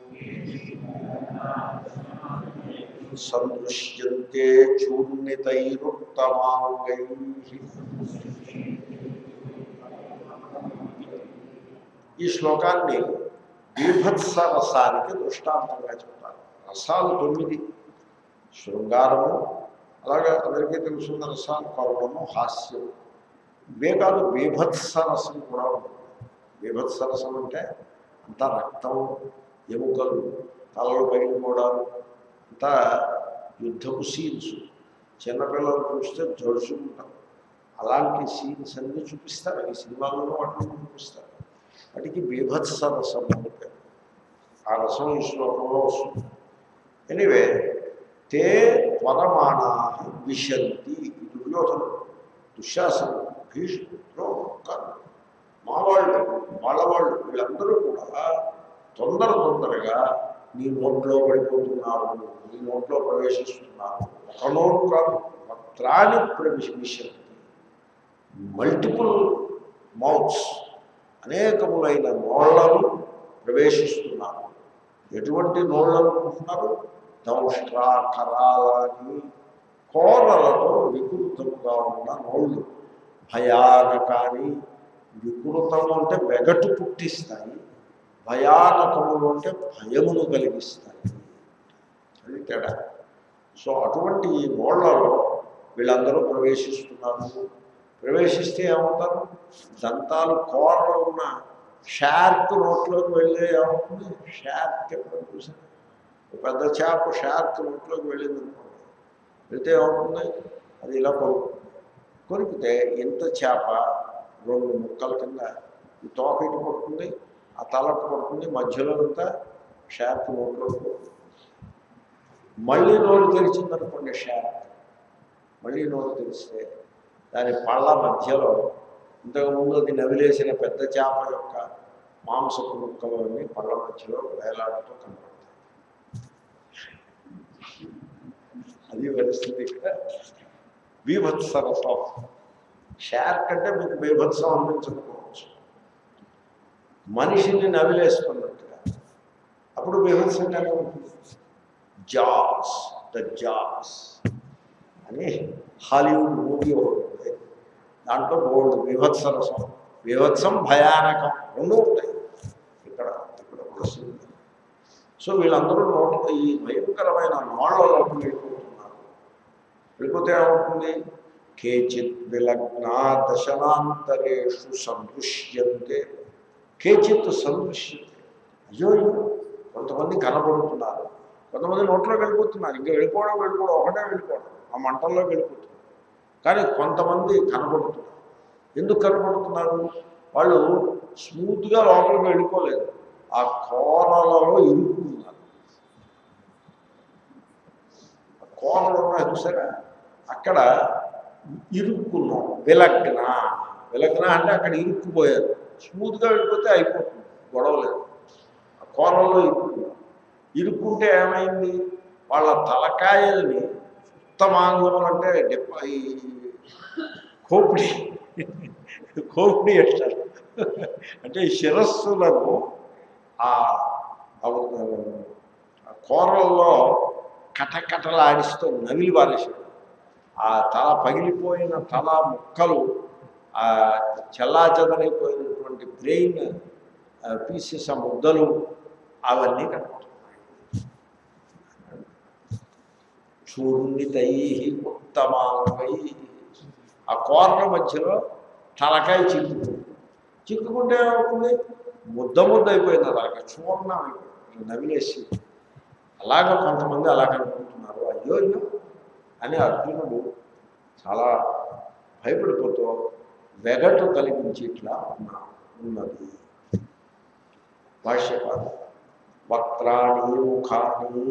సందృశ్యంతే చూర్ణితైరుత్తమాంగైః. ఈ శ్లోకాన్ని బీభత్స రసానికి దృష్టాంతంగా చెప్తారు. రసాలు 9: శృంగారము, అలాగే అందరికీ తెలుసున్న రసాలు కరుణము, హాస్యము. ఇవే కాదు, బీభత్స రసం కూడా ఉంటుంది. బీభత్స రసం అంటే అంతా రక్తం, ఎముకలు, తలలు పగిలిపోవడాలు, అంతా యుద్ధపు సీన్స్, చిన్నపిల్లలు చూస్తే జడుచుకుంటారు. అలాంటి సీన్స్ అన్నీ చూపిస్తారు, ఈ సినిమాలలో వాటిని చూపిస్తారు. వాటికి బీభత్స రసం అని పేరు. ఆ రసం ఈ శ్లోకంలో వస్తుంది. ఎనివే, తే త్వరమాణా విశంతి. ఈ దుర్యోధనుడు, దుశ్శాసనుడు, భీష్ముడు, మా వాళ్ళు, వాళ్ళ వీళ్ళందరూ కూడా తొందరగా నీ నోట్లో పడిపోతున్నారు, నీ నోట్లో ప్రవేశిస్తున్నారు. ఒక నోటు కాదు, వక్త్రాన్ని ప్రవేశించండి. మల్టిపుల్ మౌత్స్, అనేకములైన నోళ్లను ప్రవేశిస్తున్నారు. ఎటువంటి నోళ్ళు అనుకుంటున్నారు? దంష్ట్రా కరాలని కోరలతో వికృతముగా ఉన్న నోళ్ళు. భయానకాని, వికృతము అంటే వెగటు పుట్టిస్తాయి, భయానకములు అంటే భయమును కలిగిస్తాయి. అది తేడా. సో అటువంటి ఈ నోళ్లలో వీళ్ళందరూ ప్రవేశిస్తున్నారు. ప్రవేశిస్తే ఏమవుతారు? దంతాలు కోరలు ఉన్న షార్క్ నోట్లోకి వెళ్ళే ఏమవుతుంది? షార్క్ ఎప్పుడు చూసారు? పెద్ద చేప షార్క్ నోట్లోకి వెళ్ళింది అనుకోండి, వెళ్తే ఏమవుతుంది? అది ఇలా కొరుకుతుంది. కొరికితే ఇంత చేప 2 ముక్కల కింద ఈ తోక ఇటు పడుతుంది, ఆ తలకు పడుతుంది, మధ్యలో అంతా షార్క్ నోట్లోకి పడుతుంది. మళ్ళీ నోరు తెరిచిందనుకోండి షార్క్, మళ్ళీ నోరు తెరిస్తే దాని పళ్ళ మధ్యలో ఇంతకుముందు అది నవిలేసిన పెద్ద చేప యొక్క మాంసపు ముక్కలు అన్నీ పళ్ళ మధ్యలో వేలాడుతూ కనపడతాయి. అది పరిస్థితి. ఇక్కడ బీభత్సరసం. షార్క్ అంటే మీకు బీభత్సం అందించకపోవచ్చు, మనిషిని నవిలేసుకున్నట్టుగా, అప్పుడు బీభత్సంగానే ఉంటుంది. జాస్, ద జాస్ అని హాలీవుడ్ మూవీ ఉంటుంది. దాంట్లో బోల్డ్ బీభత్సరసం, బీభత్సం, భయానకం రెండు ఉంటాయి. ఇక్కడ కూడా సింగ్. సో వీళ్ళందరూ ఈ భయంకరమైన నోళ్లలోకి వెళ్ళిపోతున్నారు. వెళ్ళిపోతే ఏమవుతుంది? కేచిత్ విలగ్నా దశనాంతరేషు సందృశ్యంతే. కేచిత్ సందృశ్యంతే. అయ్యో, కొంతమంది కనబడుతున్నారు, కొంతమంది నోట్లోకి వెళ్ళిపోతున్నారు. ఇంకా వెళ్ళిపోవడం ఒకటే వెళ్ళిపోవడం, ఆ మంటల్లో వెళ్ళిపోతున్నారు. కానీ కొంతమంది కనబడుతున్నారు. ఎందుకు కనబడుతున్నారు? వాళ్ళు స్మూత్గా లోపలికి వెళ్ళిపోలేదు, ఆ కోరలలో ఇరుక్కున్నారు. కోరలు ఉన్నాయి చూసారా, అక్కడ ఇరుక్కున్నారు. విలగ్న అంటే అక్కడ ఇరుక్కుపోయారు. స్మూత్గా వెళ్ళిపోతే అయిపోతుంది, గొడవ లేదు. ఆ కోరల్లో ఇరుక్కున్నారు. ఇరుక్కుంటే ఏమైంది? వాళ్ళ తలకాయల్ని ఉత్తమాంగములు అంటే ఈ కోపిడి అంటారు. అంటే ఈ శిరస్సులను ఆ కోరల్లో కటకటలాడిస్తూ నవిలి పారేశాడు. ఆ తల పగిలిపోయిన తల ముక్కలు, ఆ చెల్లాచెదరైపోయినటువంటి బ్రెయిన్ పీసెస్, ఆ ముద్దలు అవన్నీ కనపడుతున్నాయి. చూర్ణితై ఉత్తమాంగై. ఆ కోరల మధ్యలో తలకాయ చిక్కుకుంటే ఏమవుతుంది? ముద్ద అయిపోయింది, అలాగే చూర్ణం అయిపోయింది, నవిలేసి. అలాగ కొంతమంది అలా కనుకుంటున్నారు. అయ్యో అని అర్జునుడు చాలా భయపడిపోతూ వెగటు కలిగించి ఇట్లా ఉన్నది. భాష్యకారు వక్త్రాణి ముఖాని,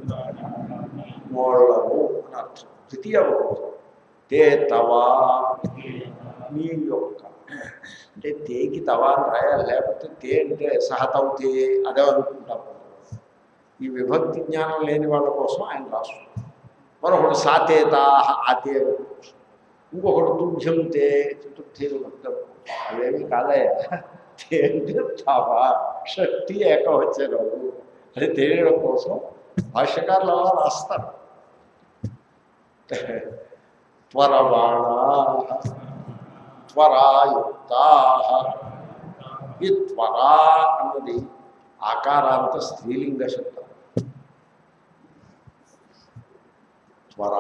నోళ్లను అని అర్థం. ద్వితీయ బహువచనం. తే తవా, నీ యొక్క. అంటే తేకి తవా అని రాయాలి, లేకపోతే తే అంటే సహతవుతే అదే అనుకుంటాం. ఈ విభక్తి జ్ఞానం లేని వాళ్ళ కోసం ఆయన రాస్తున్నాడు. మరొకడు సాతేతా, ఆతే, ఇంకొకడు తుభ్యం తే, చతుర్థి విభక్తం. అవేమి కాదయా. తే అంటే తవా, షష్ఠి ఏకవచనము. అది తెలియడం కోసం భాష్యకారులు అలా రాస్తారు. త్వరబాణా, త్వరాయుక్తా. ఈ త్వరా అన్నది ఆకారాంత స్త్రీలింగ శబ్దం. త్వరా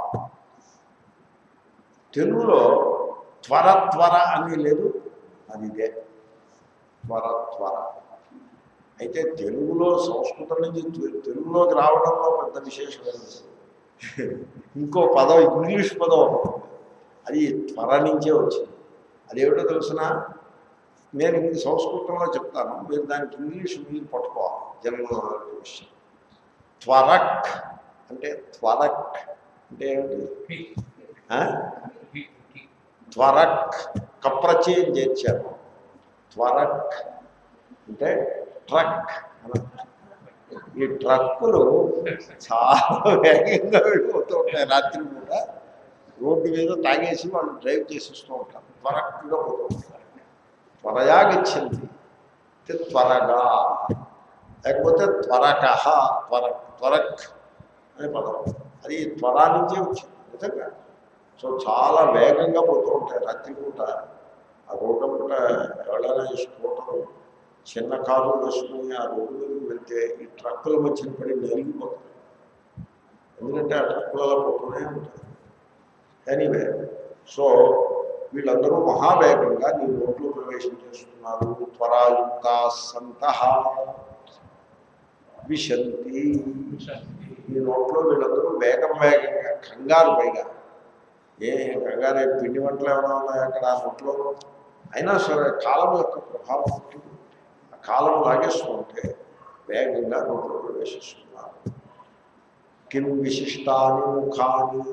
తెలుగులో త్వర అని లేదు, అది ఇదే త్వర. అయితే తెలుగులో సంస్కృతం నుంచి తెలుగులోకి రావడంలో పెద్ద విశేషమైనది. ఇంకో పదం ఇంగ్లీష్ పదం ఒకటి ఉంది. అది త్వర నుంచే వచ్చింది. అదేమిటో తెలుసిన, నేను ఇది సంస్కృతంలో చెప్తాను, మీరు దానికి ఇంగ్లీష్ మీరు పట్టుకోవాలి. జనరల్ విషయం. త్వరక్ అంటే త్వరక్ అంటే ఏమిటి? త్వరక్ కప్రచయం చేర్చారు. త్వరక్ అంటే ట్రక్ అని. ఈ ట్రక్కులు చాలా వేగంగా వెళ్ళిపోతూ ఉంటాయి. రాత్రి కూడా రోడ్డు మీద తాగేసి వాళ్ళు డ్రైవ్ చేసిస్తూ ఉంటారు. త్వరక్గా పోతూ ఉంటారు. త్వరగా గచ్చింది, త్వరగా, లేకపోతే త్వరక, త్వరక్ అనే పదం. అది త్వర నుంచే వచ్చింది నిజంగా. సో చాలా వేగంగా పోతూ ఉంటాయి రాత్రి పూట. ఆ రోడ్డు పూట ఎవరైనా స్కూటరు చిన్న కారు వేసుకుని ఆ రోడ్డు మీదకి వెళ్తే ఈ ట్రక్కుల మధ్యన పడి నలిగిపోతాయి. ఎందుకంటే ఆ ట్రక్కులలో పోతూనే ఉంటాయి. ఎనీవే, సో వీళ్ళందరూ మహావేగంగా నీ నోట్లో ప్రవేశం చేస్తున్నారు. త్వరాయుక్త సంత విశంతి. ఈ నోట్లో వీళ్ళందరూ వేగంగా కంగారు, పైగా కంగారు పిండి వంటలు ఏమైనా ఉన్నాయి అక్కడ ఆ నోట్లో. అయినా సరే కాలం యొక్క ప్రభావం ఉంటుంది. ఆ కాలం లాగేస్తుంటే వేగంగా నోట్లో ప్రవేశిస్తున్నారు. కిం విశిష్టాని ముఖాని.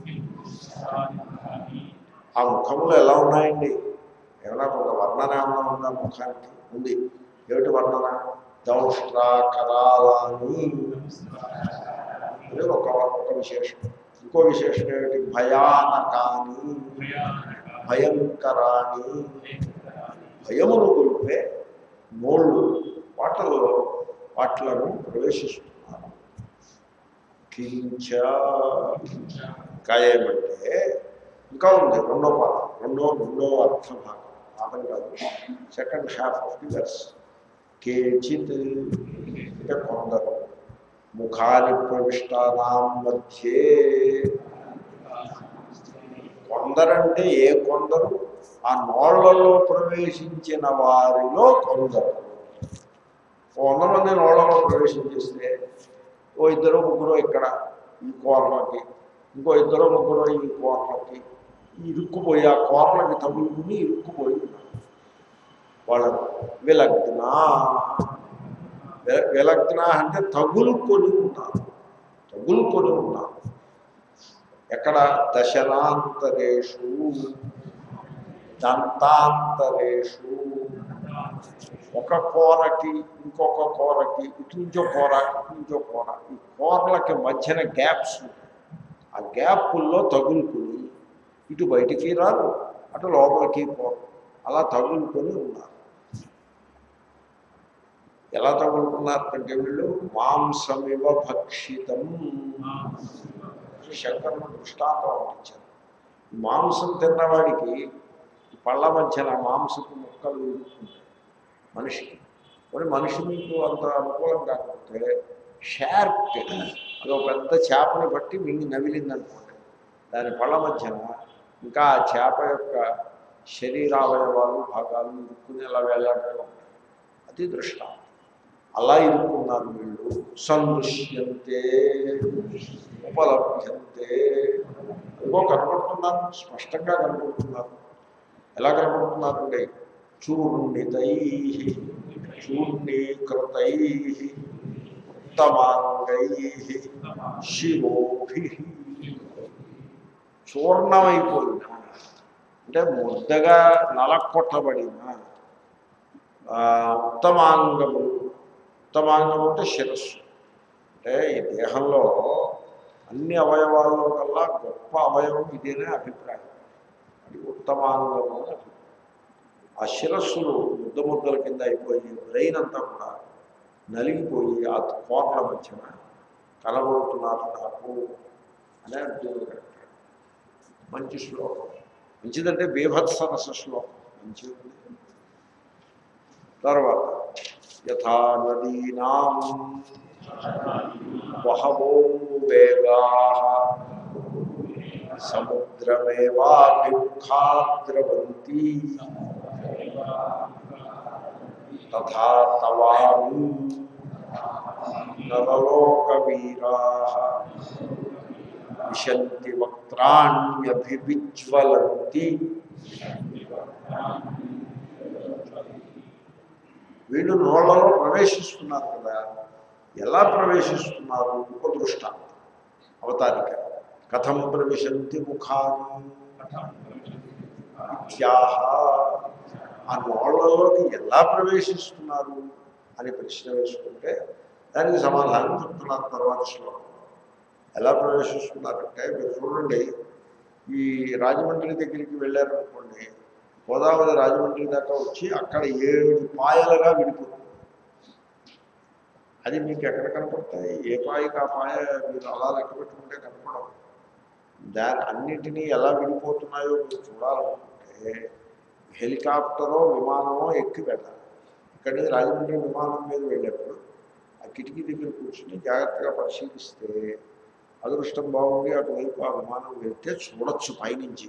ఆ ముఖములు ఎలా ఉన్నాయండి? ఏమైనా కొంత వర్ణన ఏమైనా ఉందా ముఖానికి? ఉంది. ఏమిటి వర్ణన? దౌష్ట్రా కరాలాని అనేది ఒక విశేషం. ఇంకో విశేషం ఏమిటి? భయానకాని, భయంకరాని. భయమును గొలిపే నోళ్ళు వాటిలను ప్రవేశిస్తున్నారు. కించ ఇంకా ఏమంటే ఇంకా ఉంది రెండో పాదం, రెండో అర్థ భాగం. భాగం కాదు, second half of the verse. కేచిత్ అంటే కొందరు, ముఖాని ప్రవిష్టానాం మధ్యే. కొందరంటే ఏ కొందరు? ఆ నోళ్లలో ప్రవేశించిన వారిలో కొందరు. 100 మంది నోళ్లలో ప్రవేశించేస్తే ఓ ఇద్దరు ముగ్గురు ఇక్కడ ఈ కోర్లకి, ఇంకో ఇద్దరు ముగ్గురు ఈ కోర్లకి ఇరుక్కుపోయి, ఆ కోర్లకి తగులుకుని ఇరుక్కుపోయి వాళ్ళను విలగ్న. విలగ్న అంటే తగులుకొని ఉంటారు. ఎక్కడ? దశనాంతరేషు, దంతాంతరేషు. ఒక కూరకి ఇంకొక కూరకి, ఇటు నుంచో కూర ఇటు నుంచో కూర, ఈ కూరలకి మధ్యన గ్యాప్స్ ఉంటాయి. ఆ గ్యాపుల్లో తగులుకొని ఇటు బయటికి రారు, అటు లోపలికి పోరు. అలా తగులుకొని ఉన్నారు. ఎలా తగులుకున్నారంటే వీళ్ళు మాంసమివ భక్షితం. శంకరుడు దృష్టాంతం ఇచ్చారు. మాంసం తిన్నవాడికి పళ్ళ మధ్యన మాంసపు ముక్కలు ఇరుక్కుంటాయి మనిషికి. మరి మనిషి మీకు అంత అనుకూలం కాకపోతే షార్క్, అది ఒక పెద్ద చేపని బట్టి మింగి నవిలిందనుకోండి, దాని పళ్ళ మధ్యన ఇంకా ఆ చేప యొక్క శరీరావయవాలు భాగాలు ఇరుక్కునేలా వేలాడుతూ ఉంటాయి. అది దృష్టాంతం. అలా ఇరుక్కున్నారు వీళ్ళు. సందృశ్యంతే ఉపలభ్యంతే. అదిగో కనపడుతున్నారు, స్పష్టంగా కనపడుతున్నారు. ఎలా కనపడుతున్నారండి? చూర్ణితై, చూర్ణీకృతై, ఉత్తమాంగై, శిరోభి. చూర్ణమైపోయిన అంటే ముద్దగా నలకొట్టబడిన ఉత్తమాంగము. ఉత్తమాంగం అంటే శిరస్సు. అంటే ఈ దేహంలో అన్ని అవయవాల్లో కల్లా గొప్ప అవయవం ఇదేనే అభిప్రాయం. అది ఉత్తమాంగము అని అభిప్రాయం. ఆ శిరస్సులు ముద్దల కింద అయిపోయి బ్రెయిన్ అంతా కూడా నలిగిపోయి ఆ కోర్ల మధ్యన కనబడుతున్నారు నాకు అనే అర్జునుడు కట్టాడు. మంచి శ్లోకం. మంచిదంటే బీభత్సరస శ్లోకం మంచిది. తర్వాత యథా నదీనాం బహవో వేగాః సముద్రమేవాభిముఖా ద్రవంతి తథా తవామి నరలోకవీరాః విశంతి వక్త్రాణ్యభిజ్వలంతి. వీళ్ళు నోళ్లలో ప్రవేశిస్తున్నారు కదా, ఎలా ప్రవేశిస్తున్నారు? ఒక దృష్టాంతం అవతారిక. కథం ప్రవిశంతి ముఖాని ఇత్యాహ. ఆ నోళ్లలోకి ఎలా ప్రవేశిస్తున్నారు అని ప్రశ్న వేసుకుంటే దానికి సమాధానం చెప్తున్నారు తర్వాత శ్లోకం. ఎలా ప్రవేశిస్తున్నారంటే, మీరు చూడండి, ఈ రాజమండ్రి దగ్గరికి వెళ్ళారనుకోండి, గోదావరి రాజమండ్రి దాకా వచ్చి అక్కడ 7 పాయలుగా విడిపోతుంది. అది మీకు ఎక్కడ కనపడతాయి? ఏ పాయకి ఆ పాయ మీరు అలా లెక్క పెట్టుకుంటే కనపడవు. దాని అన్నింటినీ ఎలా విడిపోతున్నాయో మీరు చూడాలనుకుంటే హెలికాప్టరో విమానమో ఎక్కి వెళ్ళాలి. ఇక్కడి నుంచి రాజమండ్రి విమానం మీద వెళ్ళేప్పుడు ఆ కిటికీ దగ్గర కూర్చుని జాగ్రత్తగా పరిశీలిస్తే, అదృష్టం బాగుండి అటువైపు ఆ విమానం వెళ్తే చూడొచ్చు పైనుంచి.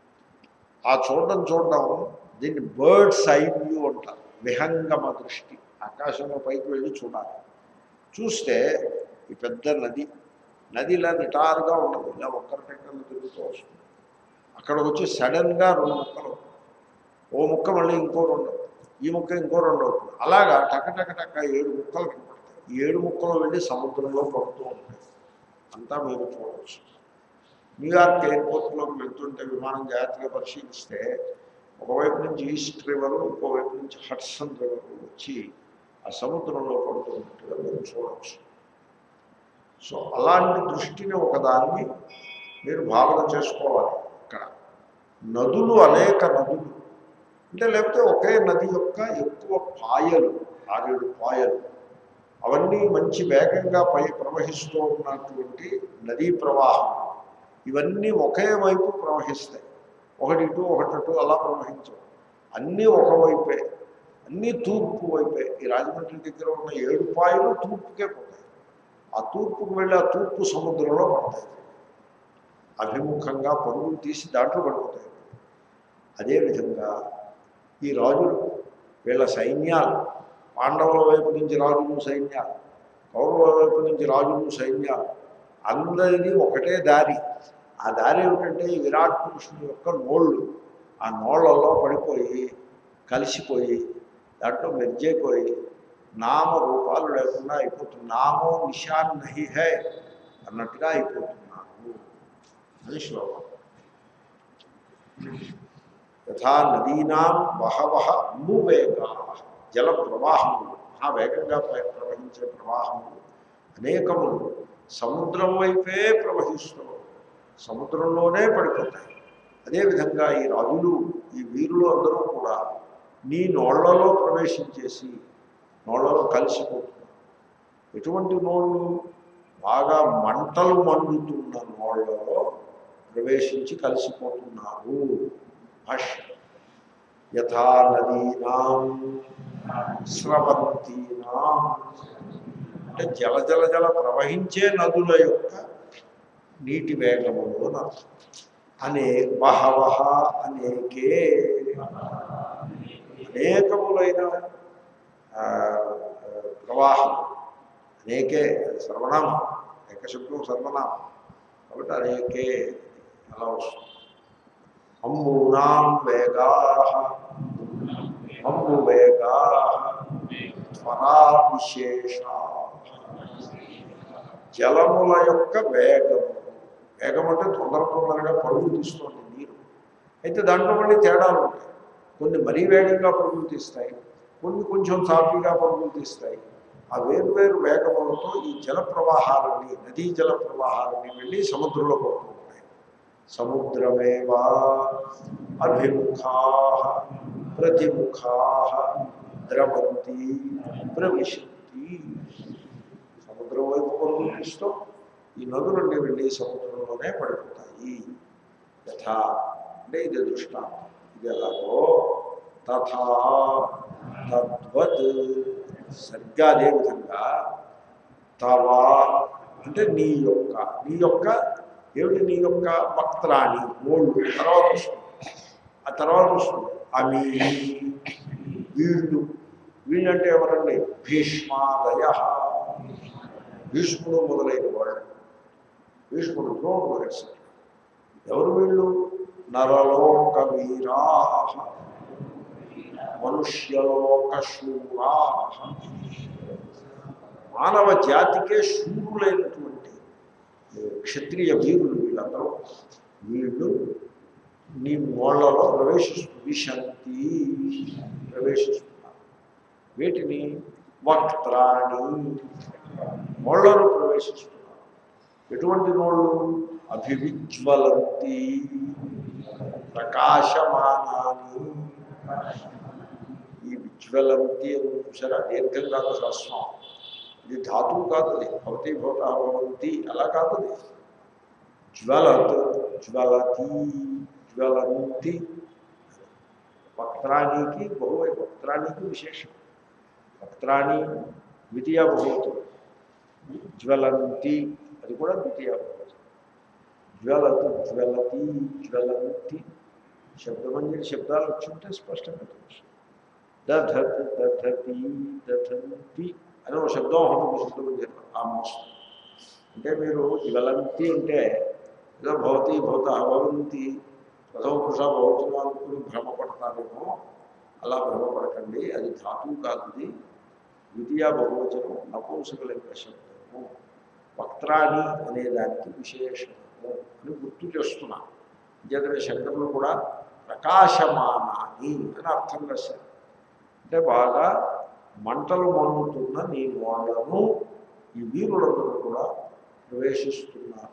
ఆ చూడడం దీన్ని బర్డ్స్ ఐ వ్యూ అంటారు, విహంగమ దృష్టి. ఆకాశంలో పైకి వెళ్ళి చూడాలి. చూస్తే ఈ పెద్ద నది ఇలా నిటారుగా ఉండదు, ఇలా ఒక్కరికెక్కలు తిరుగుతూ వస్తుంది. అక్కడికి వచ్చి సడన్గా 2 ముక్కలు, ఓ ముక్క మళ్ళీ ఇంకో 2, ఈ ముక్క ఇంకో 2 అవుతుంది. అలాగా టక 7 ముక్కలు కనపడతాయి. 7 ముక్కలు వెళ్ళి సముద్రంలో పడుతూ ఉంటాయి. అంతా మీరు చూడవచ్చు. న్యూయార్క్ ఎయిర్పోర్ట్లోకి వెళ్తుంటే విమానం జాగ్రత్తగా పరిశీలిస్తే ఒకవైపు నుంచి ఈస్ట్ రివర్, ఇంకోవైపు నుంచి హడ్సన్ రివర్ వచ్చి ఆ సముద్రంలో పడుతున్నట్టుగా మీరు చూడవచ్చు. సో అలాంటి దృష్టిని ఒకదాన్ని మీరు భావన చేసుకోవాలి. ఇక్కడ నదులు, అనేక నదులు అంటే, లేకపోతే ఒకే నది యొక్క ఎక్కువ పాయలు, 6-7 పాయలు, అవన్నీ మంచి వేగంగా ప్రవహిస్తూ ఉన్నటువంటి నదీ ప్రవాహం. ఇవన్నీ ఒకే వైపు ప్రవహిస్తాయి. ఒకటి ఇటు ఒకటి అటు అలా ప్రవహించవు. అన్నీ ఒకవైపే, అన్నీ తూర్పు వైపే. ఈ రాజమండ్రి దగ్గర ఉన్న 7 పాయలు తూర్పుకే పోతాయి. ఆ తూర్పుకు వెళ్ళి ఆ తూర్పు సముద్రంలో పడతాయి. అభిముఖంగా పరుగులు తీసి దాంట్లో పడిపోతాయి. అదేవిధంగా ఈ రాజులు, వీళ్ళ సైన్యాలు, పాండవుల వైపు నుంచి రాజులు సైన్యాలు, కౌరవుల వైపు నుంచి రాజులు సైన్యాలు, అందరినీ ఒకటే దారి. ఆ దారి ఏమిటంటే ఈ విరాట్ పురుషుని యొక్క నోళ్ళు. ఆ నోళ్లలో పడిపోయి కలిసిపోయి దాంట్లో మెర్జైపోయి నామ రూపాలు లేకుండా అయిపోతుంది. నామో నిశాన్ నహి హై అన్నట్టుగా అయిపోతున్నాను అని శ్లోకం. యథా నదీనాం బహవః అమ్బువేగా. జల ప్రవాహములు, మహావేగంగా ప్రవహించే ప్రవాహములు అనేకములు సముద్రం వైపే ప్రవహిస్తూ సముద్రంలోనే పడిపోతాయి. అదేవిధంగా ఈ రాజులు, ఈ వీరులు అందరూ కూడా నీ నోళ్లలో ప్రవేశించేసి నోళ్లలో కలిసిపోతున్నారు. ఎటువంటి నోళ్ళు? బాగా మంటలు మండుతున్న నోళ్లలో ప్రవేశించి కలిసిపోతున్నారు. భాష్యం. యథా నదీనాం స్రవంతీనాం అంటే జల ప్రవహించే నదుల యొక్క నీటి వేగములో అనే బహవః అనేకే, అనేకములైన ప్రవాహం. అనేకే సర్వనామం, ఏకశబ్దం సర్వనామం కాబట్టి అనేకే అలా వస్తుంది. అంబూనాం వేగాః, అంబువేగాః త్వరా విశేషాః. జలముల యొక్క వేగము. వేగం అంటే తొందరగా పరుగులు తీస్తుంది నీరు. అయితే దాంట్లో మళ్ళీ తేడాలు ఉంటాయి. కొన్ని మరీ వేగంగా పరుగులు తీస్తాయి, కొన్ని కొంచెం సాఫీగా పరుగులు తీస్తాయి. ఆ వేరువేరు వేగములతో ఈ జల ప్రవాహాలన్నీ, నదీ జల ప్రవాహాలన్నీ వెళ్ళి సముద్రంలో పడుతూ ఉంటాయి. సముద్రమేవా అభిముఖాః ప్రతిముఖాః ద్రవంతి ప్రవిశంతి. సముద్రం వైపు పరుగులు తీస్తూ ఈ నదులన్నీ వెళ్ళి సముద్రంలోనే పడిపోతాయి. యథా అంటే ఇది దృష్టాంతం. ఇది ఎలాగో తథా తద్వత్, సరిగ్గా అదేవిధంగా తవా అంటే నీ యొక్క ఏమిటి? నీ యొక్క వక్త్రాణి, నోళ్ళు. తర్వాత వస్తుంది, ఆ తర్వాత వస్తుంది అమీ, వీళ్ళంటే ఎవరండి? భీష్మాదయ, భీష్ముడు మొదలైన వాళ్ళు. భీష్ముడు ద్రోణుడు ఎట్సెట్రా. ఎవరు వీళ్ళు? నరలోక వీరా మనుష్యలోక శూరా. మానవ జాతికే శూరులైనటువంటి క్షత్రియ వీరులు వీళ్ళందరూ. వీళ్ళు నీ మోళ్లలో విశంతి ప్రవేశిస్తున్నారు. వీటిని వక్త్రాణి మోళ్లలో ప్రవేశిస్తున్నారు. ఎటువంటి నోళ్ళు? అభివిజ్వలంతి ప్రకాశమానాన్ని. ఈ విజ్వలంతి అని చూసారా? దీర్ఘం కాదు హ్రస్వం. ఇది ధాతువు కాదు, అది భవతి భవత భవంతి అలా కాదు. అది జ్వలత్ జ్వలతి జ్వలంతి. వక్త్రానికి బహువై, వక్త్రానికి విశేషం. వక్త్రాణి ద్వితీయ బహువచనం. జ్వలంతి అది కూడా ద్వితీయ బహువచనం. జ్వలత్ జ్వలతి జ్వలంతి. శబ్దమంజరి శబ్దాలు వచ్చుంటే స్పష్టంగా తెలుసు. దధత్ దధతి దధంతి అని ఒక శబ్దం ఉంటుంది శబ్దమంజరి. ఆ మోసం అంటే మీరు జ్వలంతి అంటే ఏదో భవతి భవత భవంతి ప్రథమ పురుష బహువచనం అనుకుని భ్రమపడతారేమో. అలా భ్రమపడకండి. అది ధాతువు కాదు. ఇది ద్వితీయ బహువచనం, నపుంసకలింగ శబ్దము. వక్త్రాణి అనేదానికి విశేషము అని గుర్తు చేస్తున్నా. చేతనే శంకరులు కూడా ప్రకాశమానాన్ని అని అర్థం రాశారు. అంటే బాగా మంటలు మండుతున్న నీ మోళ్లను ఈ వీరులందరూ కూడా ప్రవేశిస్తున్నారు.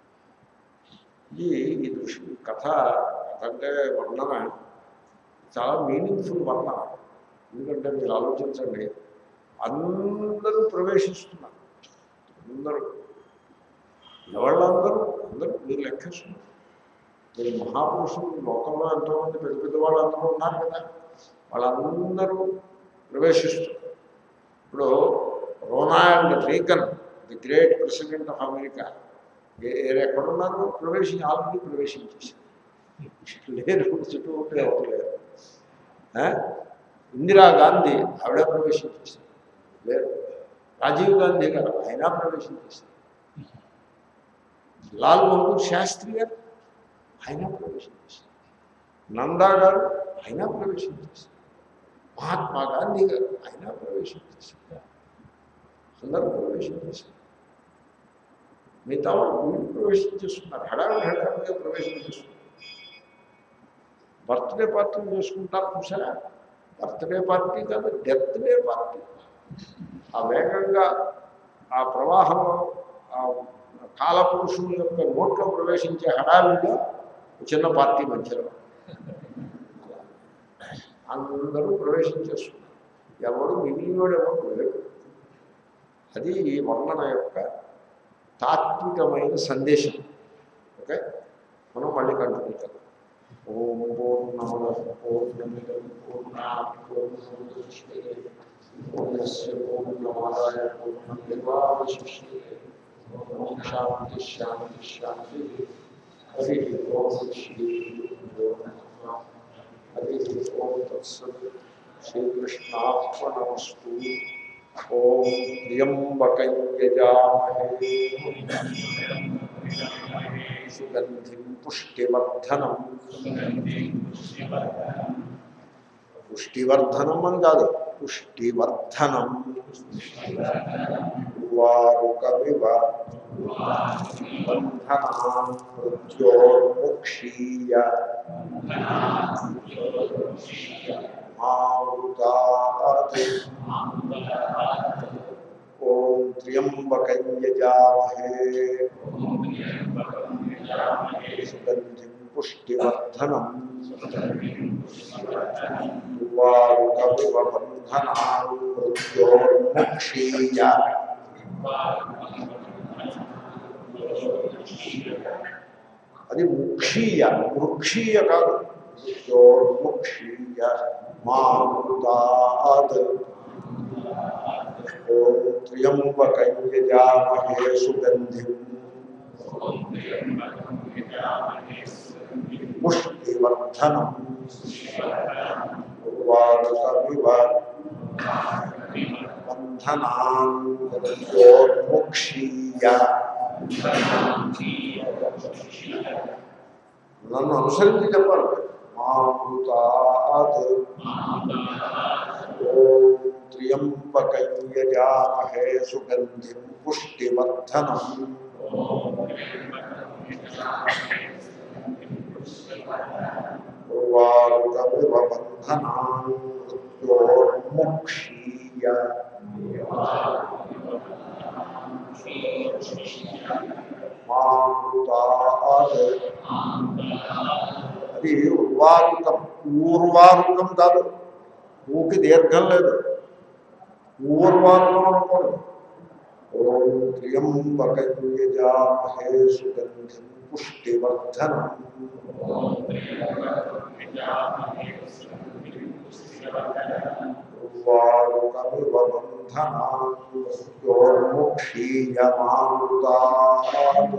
ఈ దృష్టి కథ అంటే వర్ణన చాలా మీనింగ్ఫుల్ వర్ణన. ఎందుకంటే మీరు ఆలోచించండి, అందరూ ప్రవేశిస్తున్నారు. అందరూ ఎవళ్ళందరూ అందరూ మీరు లెక్కేస్తున్నారు. మీరు మహాపురుషులు లోకంలో ఎంతోమంది పెద్ద పెద్ద వాళ్ళందరూ ఉన్నారు కదా, వాళ్ళందరూ ప్రవేశిస్తున్నారు. ఇప్పుడు Ronald Reagan, the great president of America, ఎక్కడున్నారు? ఆల్రెడీ ప్రవేశించేసారు. లేరు, చుట్టూ ఉంటే అవ్వలేరు. ఇందిరాగాంధీ ఆవిడ ప్రవేశించేసారు, లేరు. రాజీవ్ గాంధీ గారు ఆయన ప్రవేశించేశారు. లాల్ బహదూర్ శాస్త్రి గారు ఆయన ప్రవేశించేశారు. నందా గారు ఆయన ప్రవేశించేశారు. మహాత్మా గాంధీ గారు ఆయన ప్రవేశించేశారు. అందరూ ప్రవేశించేశారు. మిగతా వాళ్ళు వీళ్ళు ప్రవేశించేస్తున్నారు. హడావిడిగా ప్రవేశించేస్తున్నారు. బర్త్డే పార్టీలు చేసుకుంటారు చూసారా? బర్త్డే పార్టీ కాదు, డెత్ డే పార్టీ. ఆ వేగంగా ఆ ప్రవాహంలో ఆ కాలపురుషుల యొక్క నోట్లో ప్రవేశించే హడావిడిగా చిన్న పార్టీ మధ్యలో అందరూ ప్రవేశించేస్తున్నారు. ఎవడు మిగిలినోడు ఎవరు లేడు. అది ఈ వర్ణన యొక్క తాత్వికమైన సందేశం. ఓకే, మనం మళ్ళీ కంటిన్యూ చేద్దాం. ఓం పూర్ణమద పూర్ణమిదం పూర్ణాత్ పూర్ణముదచ్యతే పూర్ణస్య పూర్ణమాదాయ పూర్ణమేవావశిష్యతే. ఓం శాంతి శాంతి శాంతి. హరి ఓం శ్రీ గురుభ్యో నమః. హరి ఓం తత్సత్. శ్రీకృష్ణార్పణమస్తు. ఓం త్ర్యంబకం యజామహే సుగంధిం పుష్టివర్ధనం. పుష్టివర్ధనం అని కాదు, పుష్టివర్ధనం. వారుకమివ బంధనాన్ మృత్యోర్ముక్షీయ మారుతాత్. ఓం త్ర్యంబకం యజామహే సుగంధిం పుష్టివర్ధనం. వారుకమివ బంధనాన్ మృత్యోర్ముక్షీయ. అది ముక్షీయ, మృక్షీయ కాదు. మృత్యోర్ముక్షీయ మారుతాత్. ఓం త్ర్యంబకం యజామహే సుగంధిం పుష్టివర్ధనం. వారుకమివ బంధనాన్ మృత్యోర్ముక్షీయ నన్ను అనుసరించి చెప్పాలి. మామృతాత్ ఓం త్ర్యంబకం యజామహే సుగంధిం పుష్టివర్ధనం ఉర్వారుకమివ బంధనాన్ మృత్యోర్ముక్షీయ మామృతాత్. అది ఉర్వారుకం. ఊర్వారుకం కాదు, ఊకి దీర్ఘం లేదు, ఊర్వారుకం అనుకోండి. ఓం త్ర్యంబకం యజామహే సుగంధిం పుష్టివర్ధనం ఉర్వారుకమివ బంధనాన్ మృత్యోర్ముక్షీయ మామృతాత్.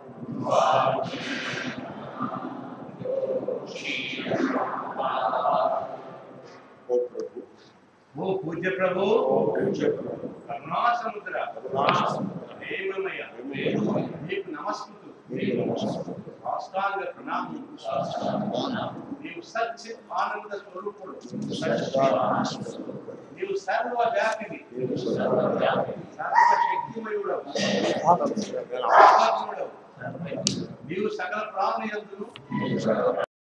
ఓ పూజ్య ప్రభు, కరుణా సముద్ర, ప్రేమమయ, నీకు నమస్కృతులు, సాష్టాంగ ప్రణామములు. నీవు సచ్చిత్ ఆనంద స్వరూపుడు, నీవు సర్వవ్యాపిని, సర్వశక్తిమయుడవు, నీవు సకల ప్రాణులందును